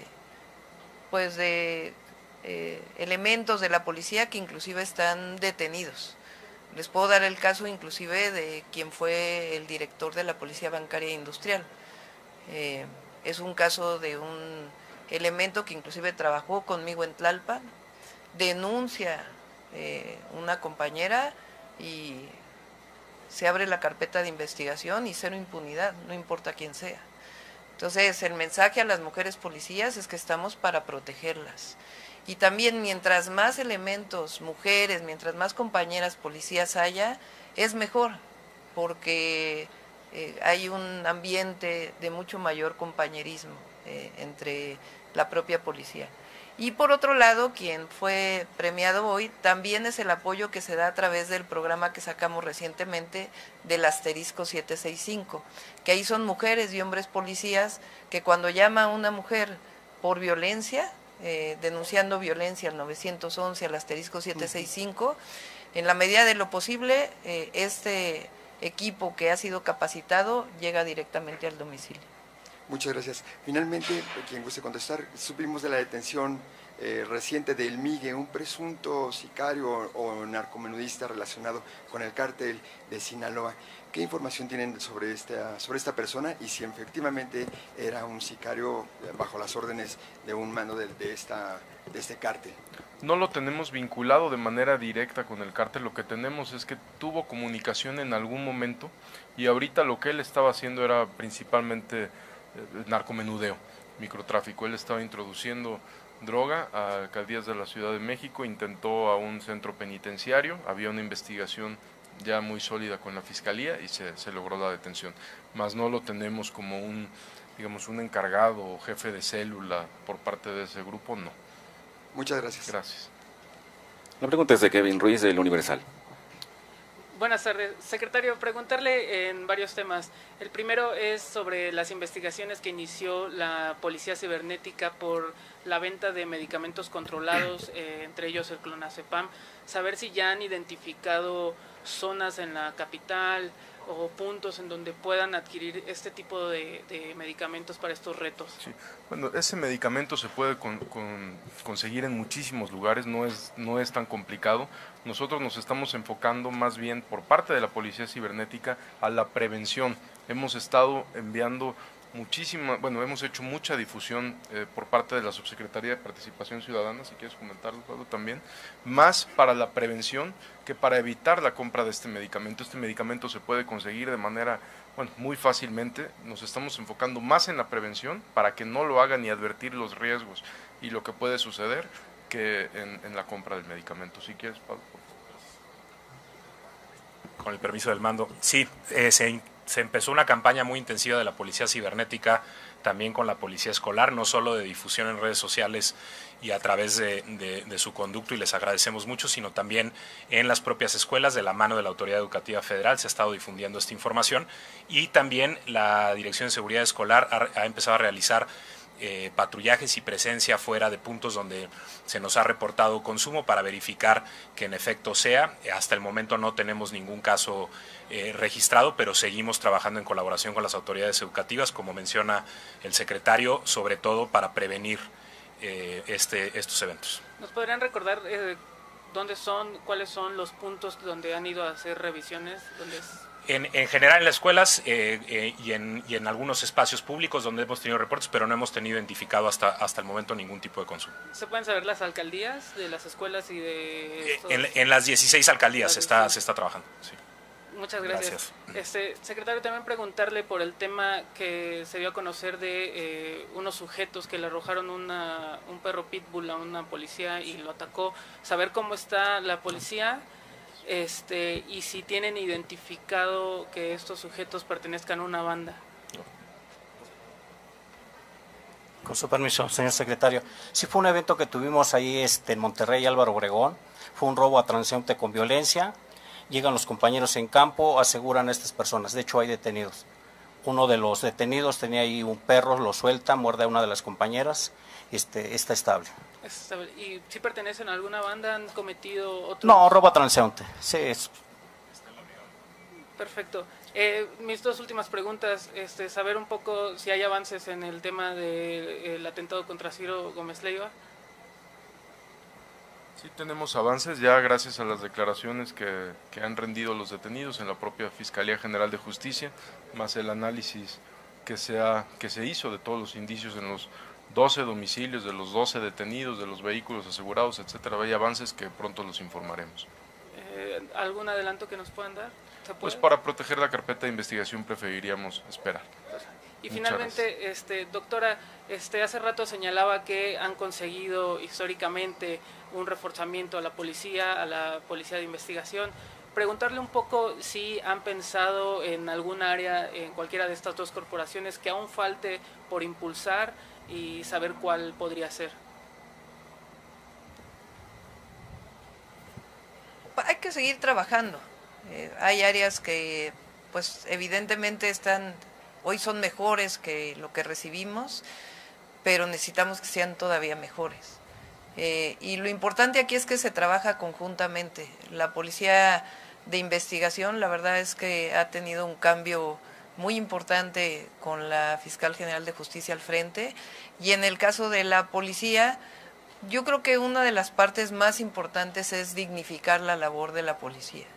pues de eh, elementos de la policía que inclusive están detenidos. Les puedo dar el caso inclusive de quien fue el director de la Policía Bancaria e Industrial. Eh, es un caso de un elemento que inclusive trabajó conmigo en Tlalpan, denuncia eh, una compañera y se abre la carpeta de investigación y cero impunidad, no importa quién sea. Entonces, el mensaje a las mujeres policías es que estamos para protegerlas. Y también, mientras más elementos, mujeres, mientras más compañeras policías haya, es mejor, porque eh, hay un ambiente de mucho mayor compañerismo eh, entre la propia policía. Y por otro lado, quien fue premiado hoy también es el apoyo que se da a través del programa que sacamos recientemente del asterisco siete seis cinco, que ahí son mujeres y hombres policías que cuando llama a una mujer por violencia, eh, denunciando violencia al nueve once, al asterisco siete seis cinco. En la medida de lo posible, eh, este equipo que ha sido capacitado llega directamente al domicilio. Muchas gracias. Finalmente, quien guste contestar, supimos de la detención eh, reciente del Migue, un presunto sicario o, o narcomenudista relacionado con el cártel de Sinaloa. ¿Qué información tienen sobre esta, sobre esta persona y si efectivamente era un sicario bajo las órdenes de un mando de, de, esta, de este cártel? No lo tenemos vinculado de manera directa con el cártel, lo que tenemos es que tuvo comunicación en algún momento y ahorita lo que él estaba haciendo era principalmente eh, narcomenudeo, microtráfico. Él estaba introduciendo droga a alcaldías de la Ciudad de México, intentó a un centro penitenciario, había una investigación ya muy sólida con la Fiscalía y se, se logró la detención, más no lo tenemos como un, digamos, un encargado o jefe de célula por parte de ese grupo, no. Muchas gracias. Gracias. La pregunta es de Kevin Ruiz, del Universal. Buenas tardes, secretario. Preguntarle en varios temas. El primero es sobre las investigaciones que inició la Policía Cibernética por la venta de medicamentos controlados, eh, entre ellos el clonazepam. Saber si ya han identificado zonas en la capital o puntos en donde puedan adquirir este tipo de, de medicamentos para estos retos. Sí. Bueno, ese medicamento se puede con, con, conseguir en muchísimos lugares, no es, no es tan complicado. Nosotros nos estamos enfocando más bien por parte de la Policía Cibernética a la prevención. Hemos estado enviando muchísima, bueno, hemos hecho mucha difusión eh, por parte de la Subsecretaría de Participación Ciudadana, si quieres comentarlo, Pablo, también, más para la prevención que para evitar la compra de este medicamento. Este medicamento se puede conseguir de manera, bueno, muy fácilmente. Nos estamos enfocando más en la prevención para que no lo hagan y advertir los riesgos y lo que puede suceder que en, en la compra del medicamento. Si quieres, Pablo. Con el permiso del mando, sí, eh, se Se empezó una campaña muy intensiva de la Policía Cibernética, también con la Policía Escolar, no solo de difusión en redes sociales y a través de, de, de su conducto, y les agradecemos mucho, sino también en las propias escuelas, de la mano de la Autoridad Educativa Federal, se ha estado difundiendo esta información, y también la Dirección de Seguridad Escolar ha, ha empezado a realizar Eh, patrullajes y presencia fuera de puntos donde se nos ha reportado consumo para verificar que en efecto sea. Hasta el momento no tenemos ningún caso eh, registrado, pero seguimos trabajando en colaboración con las autoridades educativas, como menciona el secretario, sobre todo para prevenir eh, este, estos eventos. ¿Nos podrían recordar eh, dónde son, cuáles son los puntos donde han ido a hacer revisiones? ¿Dónde es? En, en general en las escuelas eh, eh, y, en, y en algunos espacios públicos donde hemos tenido reportes, pero no hemos tenido identificado hasta, hasta el momento ningún tipo de consumo. ¿Se pueden saber las alcaldías de las escuelas y de...? Estos... En, en las dieciséis alcaldías se está, se está trabajando, sí. Muchas gracias. gracias. Este, secretario, también preguntarle por el tema que se dio a conocer de eh, unos sujetos que le arrojaron una, un perro pitbull a una policía y lo atacó. Saber cómo está la policía este, y si tienen identificado que estos sujetos pertenezcan a una banda. Con su permiso, señor secretario. Sí, fue un evento que tuvimos ahí este, en Monterrey, Álvaro Obregón. Fue un robo a transeúnte con violencia. Llegan los compañeros en campo, aseguran a estas personas. De hecho, hay detenidos. Uno de los detenidos tenía ahí un perro, lo suelta, muerde a una de las compañeras. Este, está estable. ¿Y si pertenecen a alguna banda? ¿Han cometido otros? No, robo a transeúnte. Sí, es... Perfecto. Eh, mis dos últimas preguntas, este, saber un poco si hay avances en el tema del atentado contra Ciro Gómez Leiva. Sí, tenemos avances ya gracias a las declaraciones que, que han rendido los detenidos en la propia Fiscalía General de Justicia, más el análisis que se, ha, que se hizo de todos los indicios en los doce domicilios, de los doce detenidos, de los vehículos asegurados, etcétera. Hay avances que pronto los informaremos. Eh, ¿Algún adelanto que nos puedan dar? Pues para proteger la carpeta de investigación preferiríamos esperar. Y finalmente, este, doctora, este, hace rato señalaba que han conseguido históricamente un reforzamiento a la policía, a la policía de investigación. Preguntarle un poco si han pensado en algún área, en cualquiera de estas dos corporaciones, que aún falte por impulsar y saber cuál podría ser. Hay que seguir trabajando. Eh, hay áreas que, pues, evidentemente están, hoy son mejores que lo que recibimos, pero necesitamos que sean todavía mejores. Eh, y lo importante aquí es que se trabaja conjuntamente. La Policía de Investigación, la verdad es que ha tenido un cambio muy importante con la Fiscal General de Justicia al frente, y en el caso de la policía, yo creo que una de las partes más importantes es dignificar la labor de la policía.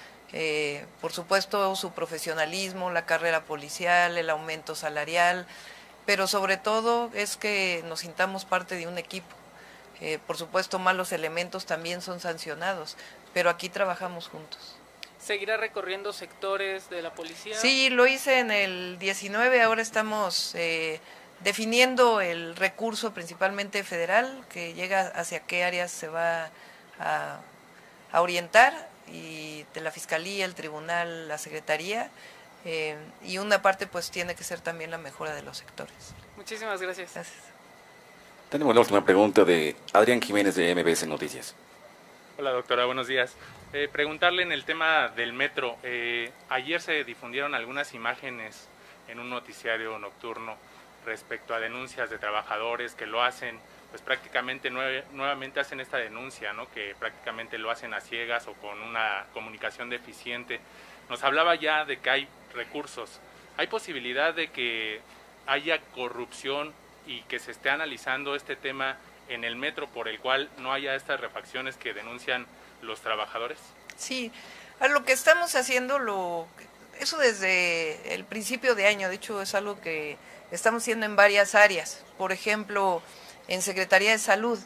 Eh, por supuesto, su profesionalismo, la carrera policial, el aumento salarial, pero sobre todo es que nos sintamos parte de un equipo. Eh, por supuesto, malos elementos también son sancionados, pero aquí trabajamos juntos. ¿Seguirá recorriendo sectores de la policía? Sí, lo hice en el diecinueve, ahora estamos eh, definiendo el recurso principalmente federal, que llega hacia qué áreas se va a, a orientar, y de la Fiscalía, el Tribunal, la Secretaría, eh, y una parte pues tiene que ser también la mejora de los sectores. Muchísimas gracias. Gracias. Tenemos la última pregunta de Adrián Jiménez de M B S Noticias. Hola doctora, buenos días. Eh, preguntarle en el tema del metro, eh, ayer se difundieron algunas imágenes en un noticiario nocturno respecto a denuncias de trabajadores que lo hacen, pues prácticamente nueve, nuevamente hacen esta denuncia, ¿no? Que prácticamente lo hacen a ciegas o con una comunicación deficiente. Nos hablaba ya de que hay recursos. ¿Hay posibilidad de que haya corrupción y que se esté analizando este tema en el metro por el cual no haya estas refacciones que denuncian los trabajadores? Sí, a lo que estamos haciendo, lo eso desde el principio de año, de hecho es algo que estamos haciendo en varias áreas. Por ejemplo, en Secretaría de Salud,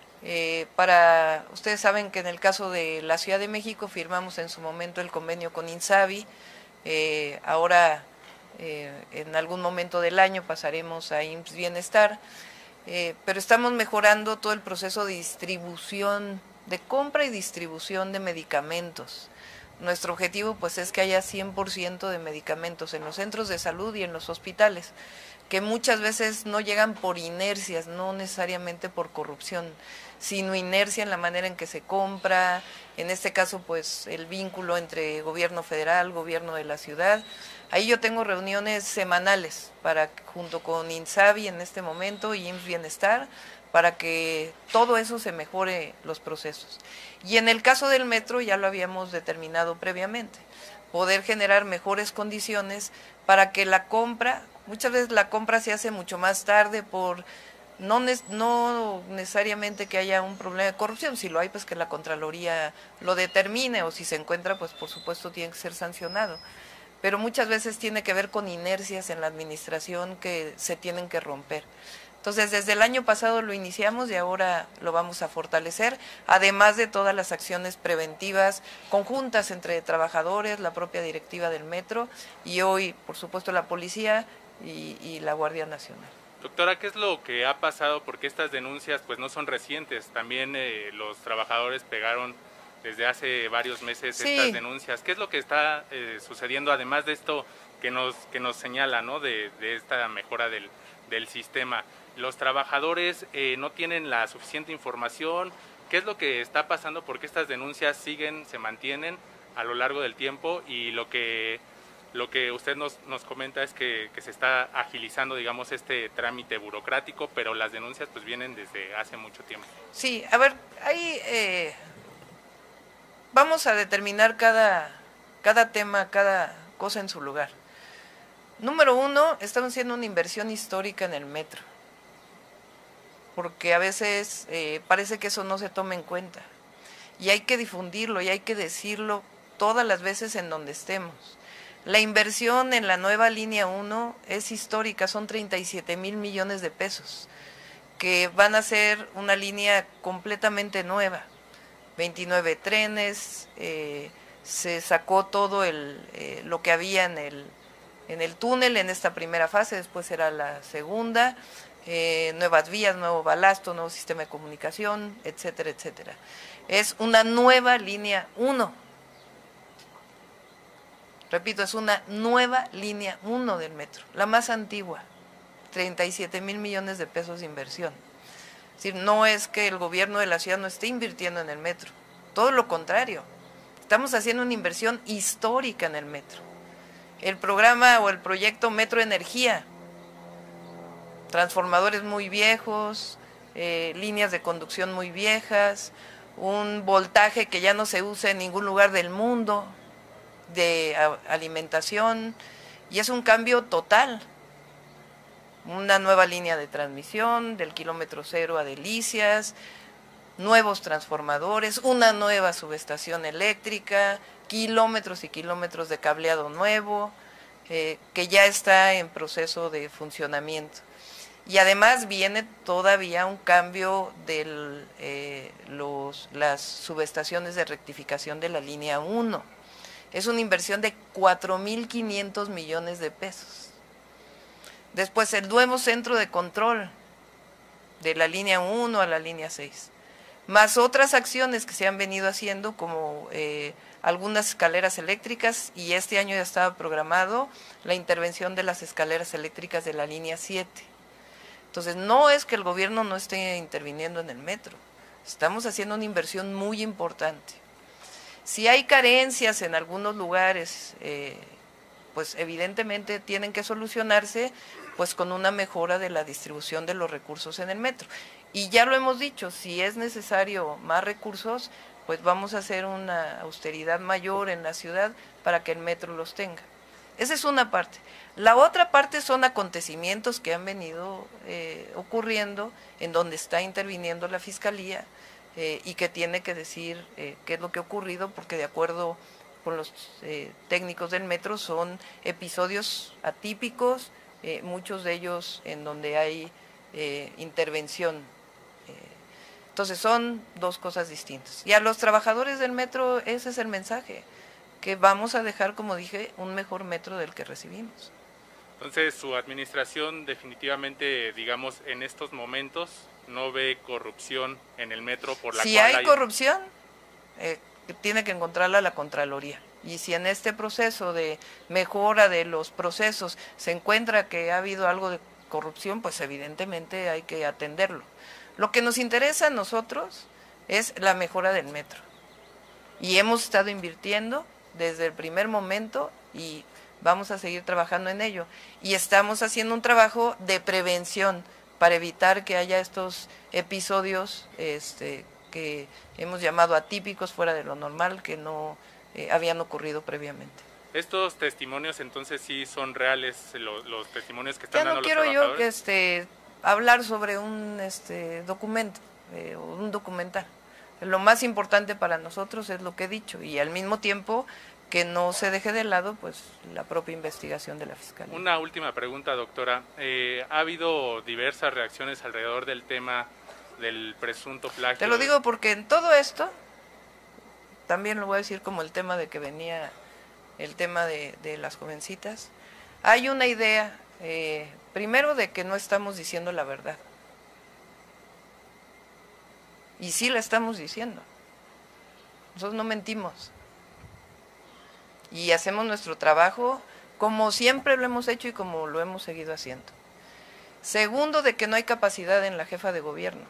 eh, para ustedes saben que en el caso de la Ciudad de México firmamos en su momento el convenio con INSABI, eh, ahora eh, en algún momento del año pasaremos a I M S S Bienestar, eh, pero estamos mejorando todo el proceso de distribución, de compra y distribución de medicamentos. Nuestro objetivo pues es que haya cien por ciento de medicamentos en los centros de salud y en los hospitales, que muchas veces no llegan por inercias, no necesariamente por corrupción, sino inercia en la manera en que se compra, en este caso pues el vínculo entre gobierno federal, gobierno de la ciudad. Ahí yo tengo reuniones semanales para, junto con INSABI en este momento y I M S S Bienestar, para que todo eso se mejore los procesos. Y en el caso del metro ya lo habíamos determinado previamente, poder generar mejores condiciones para que la compra, muchas veces la compra se hace mucho más tarde por no, no necesariamente que haya un problema de corrupción, si lo hay pues que la Contraloría lo determine, o si se encuentra pues por supuesto tiene que ser sancionado, pero muchas veces tiene que ver con inercias en la administración que se tienen que romper. Entonces, desde el año pasado lo iniciamos y ahora lo vamos a fortalecer, además de todas las acciones preventivas conjuntas entre trabajadores, la propia directiva del metro y hoy, por supuesto, la policía y, y la Guardia Nacional. Doctora, ¿qué es lo que ha pasado? Porque estas denuncias pues no son recientes, también eh, los trabajadores pegaron desde hace varios meses sí. estas denuncias. ¿Qué es lo que está eh, sucediendo, además de esto que nos, que nos señala, ¿no? de, de esta mejora del, del sistema? Los trabajadores eh, no tienen la suficiente información. ¿Qué es lo que está pasando? Porque estas denuncias siguen, se mantienen a lo largo del tiempo, y lo que lo que usted nos, nos comenta es que, que se está agilizando, digamos, este trámite burocrático, pero las denuncias pues vienen desde hace mucho tiempo. Sí, a ver, ahí eh, vamos a determinar cada, cada tema, cada cosa en su lugar. Número uno, estamos haciendo una inversión histórica en el metro, porque a veces eh, parece que eso no se toma en cuenta, y hay que difundirlo y hay que decirlo todas las veces en donde estemos. La inversión en la nueva línea uno es histórica, son treinta y siete mil millones de pesos, que van a ser una línea completamente nueva, veintinueve trenes, eh, se sacó todo el, eh, lo que había en el, en el túnel en esta primera fase, después era la segunda, Eh, nuevas vías, nuevo balasto, nuevo sistema de comunicación, etcétera, etcétera. Es una nueva línea uno. Repito, es una nueva línea uno del metro, la más antigua, treinta y siete mil millones de pesos de inversión. Es decir, no es que el gobierno de la ciudad no esté invirtiendo en el metro, todo lo contrario, estamos haciendo una inversión histórica en el metro. El programa o el proyecto Metro Energía, transformadores muy viejos, eh, líneas de conducción muy viejas, un voltaje que ya no se usa en ningún lugar del mundo, de a, alimentación, y es un cambio total. Una nueva línea de transmisión, del kilómetro cero a Delicias, nuevos transformadores, una nueva subestación eléctrica, kilómetros y kilómetros de cableado nuevo, eh, que ya está en proceso de funcionamiento. Y además viene todavía un cambio de eh, las subestaciones de rectificación de la línea uno. Es una inversión de cuatro mil quinientos millones de pesos. Después el nuevo centro de control de la línea uno a la línea seis. Más otras acciones que se han venido haciendo como eh, algunas escaleras eléctricas, y este año ya estaba programado la intervención de las escaleras eléctricas de la línea siete. Entonces, no es que el gobierno no esté interviniendo en el metro, estamos haciendo una inversión muy importante. Si hay carencias en algunos lugares, eh, pues evidentemente tienen que solucionarse pues con una mejora de la distribución de los recursos en el metro. Y ya lo hemos dicho, si es necesario más recursos, pues vamos a hacer una austeridad mayor en la ciudad para que el metro los tenga. Esa es una parte. La otra parte son acontecimientos que han venido eh, ocurriendo, en donde está interviniendo la Fiscalía eh, y que tiene que decir eh, qué es lo que ha ocurrido, porque de acuerdo con los eh, técnicos del metro son episodios atípicos, eh, muchos de ellos en donde hay eh, intervención. Eh, entonces son dos cosas distintas. Y a los trabajadores del metro ese es el mensaje, que vamos a dejar, como dije, un mejor metro del que recibimos. Entonces, su administración definitivamente, digamos, en estos momentos no ve corrupción en el metro por la si cual hay, hay corrupción, eh, tiene que encontrarla la Contraloría. Y si en este proceso de mejora de los procesos se encuentra que ha habido algo de corrupción, pues evidentemente hay que atenderlo. Lo que nos interesa a nosotros es la mejora del metro. Y hemos estado invirtiendo desde el primer momento y vamos a seguir trabajando en ello. Y estamos haciendo un trabajo de prevención para evitar que haya estos episodios este, que hemos llamado atípicos, fuera de lo normal, que no eh, habían ocurrido previamente. ¿Estos testimonios entonces sí son reales, los, los testimonios que están ya no dando quiero los yo trabajadores? este, hablar sobre un este, documento, eh, un documental. Lo más importante para nosotros es lo que he dicho, y al mismo tiempo que no se deje de lado pues la propia investigación de la Fiscalía. Una última pregunta, doctora. Eh, ha habido diversas reacciones alrededor del tema del presunto plagio. Te lo digo porque en todo esto, también lo voy a decir como el tema de que venía, el tema de, de las jovencitas, hay una idea, eh, primero de que no estamos diciendo la verdad. Y sí la estamos diciendo. Nosotros no mentimos. Y hacemos nuestro trabajo como siempre lo hemos hecho y como lo hemos seguido haciendo. Segundo, de que no hay capacidad en la jefa de gobierno.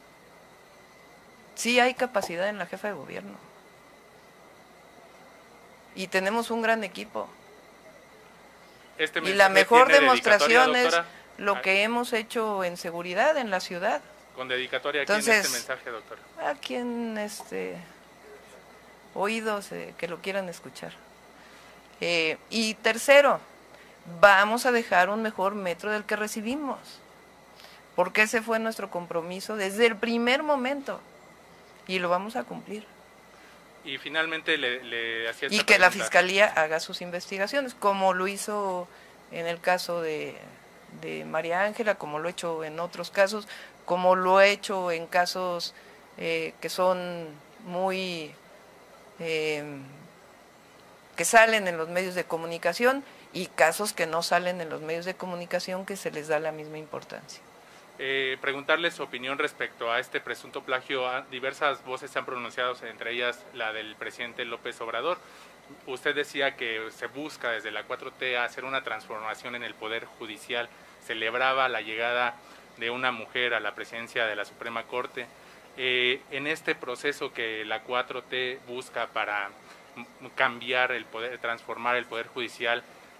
Sí hay capacidad en la jefa de gobierno. Y tenemos un gran equipo. Este y la mejor demostración es doctora, lo que hemos hecho en seguridad en la ciudad. Con dedicatoria aquí Entonces, en este mensaje, doctora. A quien este, oídos eh, que lo quieran escuchar. Eh, y tercero, vamos a dejar un mejor metro del que recibimos, porque ese fue nuestro compromiso desde el primer momento y lo vamos a cumplir. Y finalmente le, le hacía esta Y que la pregunta. Fiscalía haga sus investigaciones, como lo hizo en el caso de, de María Ángela, como lo ha hecho en otros casos, como lo ha hecho en casos eh, que son muy... Eh, que salen en los medios de comunicación y casos que no salen en los medios de comunicación que se les da la misma importancia. Eh, preguntarle su opinión respecto a este presunto plagio. Diversas voces se han pronunciado, entre ellas la del presidente López Obrador. Usted decía que se busca desde la cuatro T hacer una transformación en el Poder Judicial. Celebraba la llegada de una mujer a la presidencia de la Suprema Corte. Eh, en este proceso que la cuatro T busca para cambiar el poder, transformar el Poder Judicial,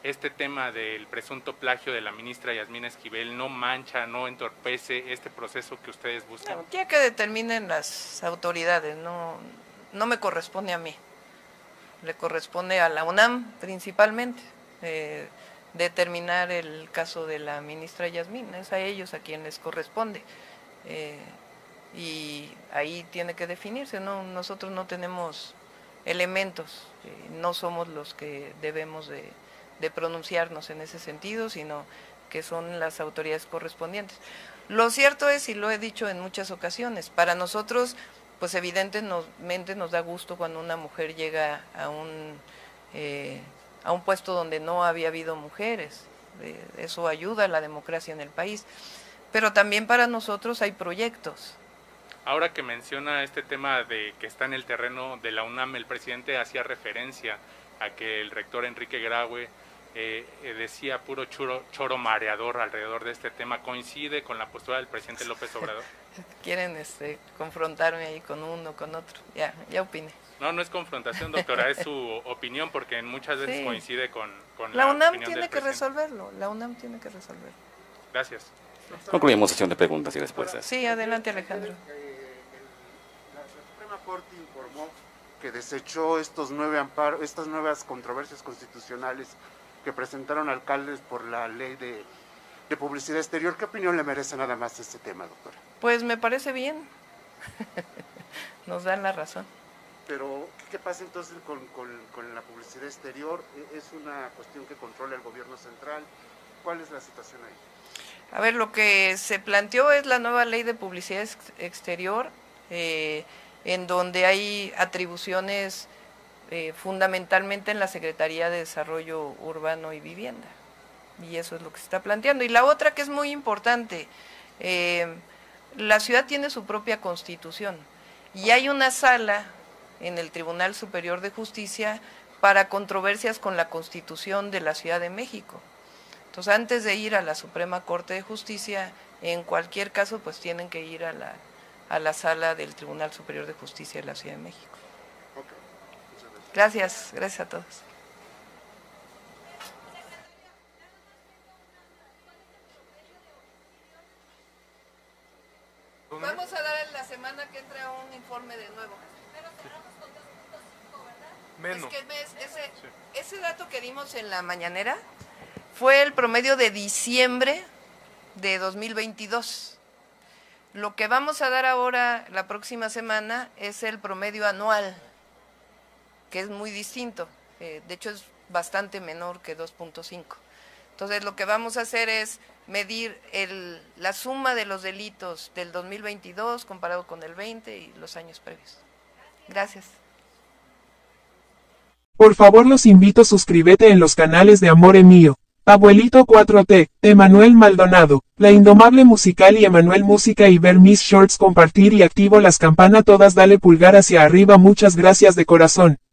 este tema del presunto plagio de la ministra Yasmín Esquivel no mancha, no entorpece este proceso que ustedes buscan? No, ya que determinen las autoridades, no, no me corresponde a mí, le corresponde a la UNAM principalmente eh, determinar el caso de la ministra Yasmín, es a ellos a quien les corresponde. Eh, y ahí tiene que definirse, ¿no? Nosotros no tenemos elementos, eh, no somos los que debemos de, de pronunciarnos en ese sentido, sino que son las autoridades correspondientes. Lo cierto es, y lo he dicho en muchas ocasiones, para nosotros, pues evidentemente nos da gusto cuando una mujer llega a un, eh, a un puesto donde no había habido mujeres, eh, eso ayuda a la democracia en el país, pero también para nosotros hay proyectos. Ahora que menciona este tema de que está en el terreno de la UNAM, el presidente hacía referencia a que el rector Enrique Graue eh, eh, decía puro choro, choro mareador alrededor de este tema. ¿Coincide con la postura del presidente López Obrador? Quieren este, confrontarme ahí con uno, con otro. Ya, ya opiné. No, no es confrontación, doctora, es su opinión, porque muchas veces sí coincide con, con la, la UNAM opinión tiene del que presidente. resolverlo, la UNAM tiene que resolverlo. Gracias. Concluimos sesión de preguntas y respuestas. Sí, adelante, Alejandro. La Suprema Corte informó que desechó estos nueve amparos, estas nuevas controversias constitucionales que presentaron alcaldes por la ley de, de publicidad exterior. ¿Qué opinión le merece nada más este tema, doctora? Pues me parece bien. Nos dan la razón. Pero, ¿qué pasa entonces con, con, con la publicidad exterior? ¿Es una cuestión que controla el gobierno central? ¿Cuál es la situación ahí? A ver, lo que se planteó es la nueva ley de publicidad ex exterior, eh, en donde hay atribuciones eh, fundamentalmente en la Secretaría de Desarrollo Urbano y Vivienda, y eso es lo que se está planteando. Y la otra que es muy importante, eh, la ciudad tiene su propia constitución, y hay una sala en el Tribunal Superior de Justicia para controversias con la Constitución de la Ciudad de México. Entonces, antes de ir a la Suprema Corte de Justicia, en cualquier caso, pues tienen que ir a la a la sala del Tribunal Superior de Justicia de la Ciudad de México. Okay. Gracias, gracias a todos. Vamos a dar en la semana que entra un informe de nuevo. Menos. Es que ves, ese, sí. ese dato que dimos en la mañanera fue el promedio de diciembre de dos mil veintidós. Lo que vamos a dar ahora, la próxima semana, es el promedio anual, que es muy distinto. Eh, de hecho, es bastante menor que dos punto cinco. Entonces, lo que vamos a hacer es medir el, la suma de los delitos del dos mil veintidós comparado con el veinte y los años previos. Gracias. Por favor, los invito a suscríbete en los canales de Amore Mío, Abuelito cuatro T, Emanuel Maldonado, La Indomable Musical y Emanuel Música, y ver mis shorts, compartir y activo las campanas todas. Dale pulgar hacia arriba, muchas gracias de corazón.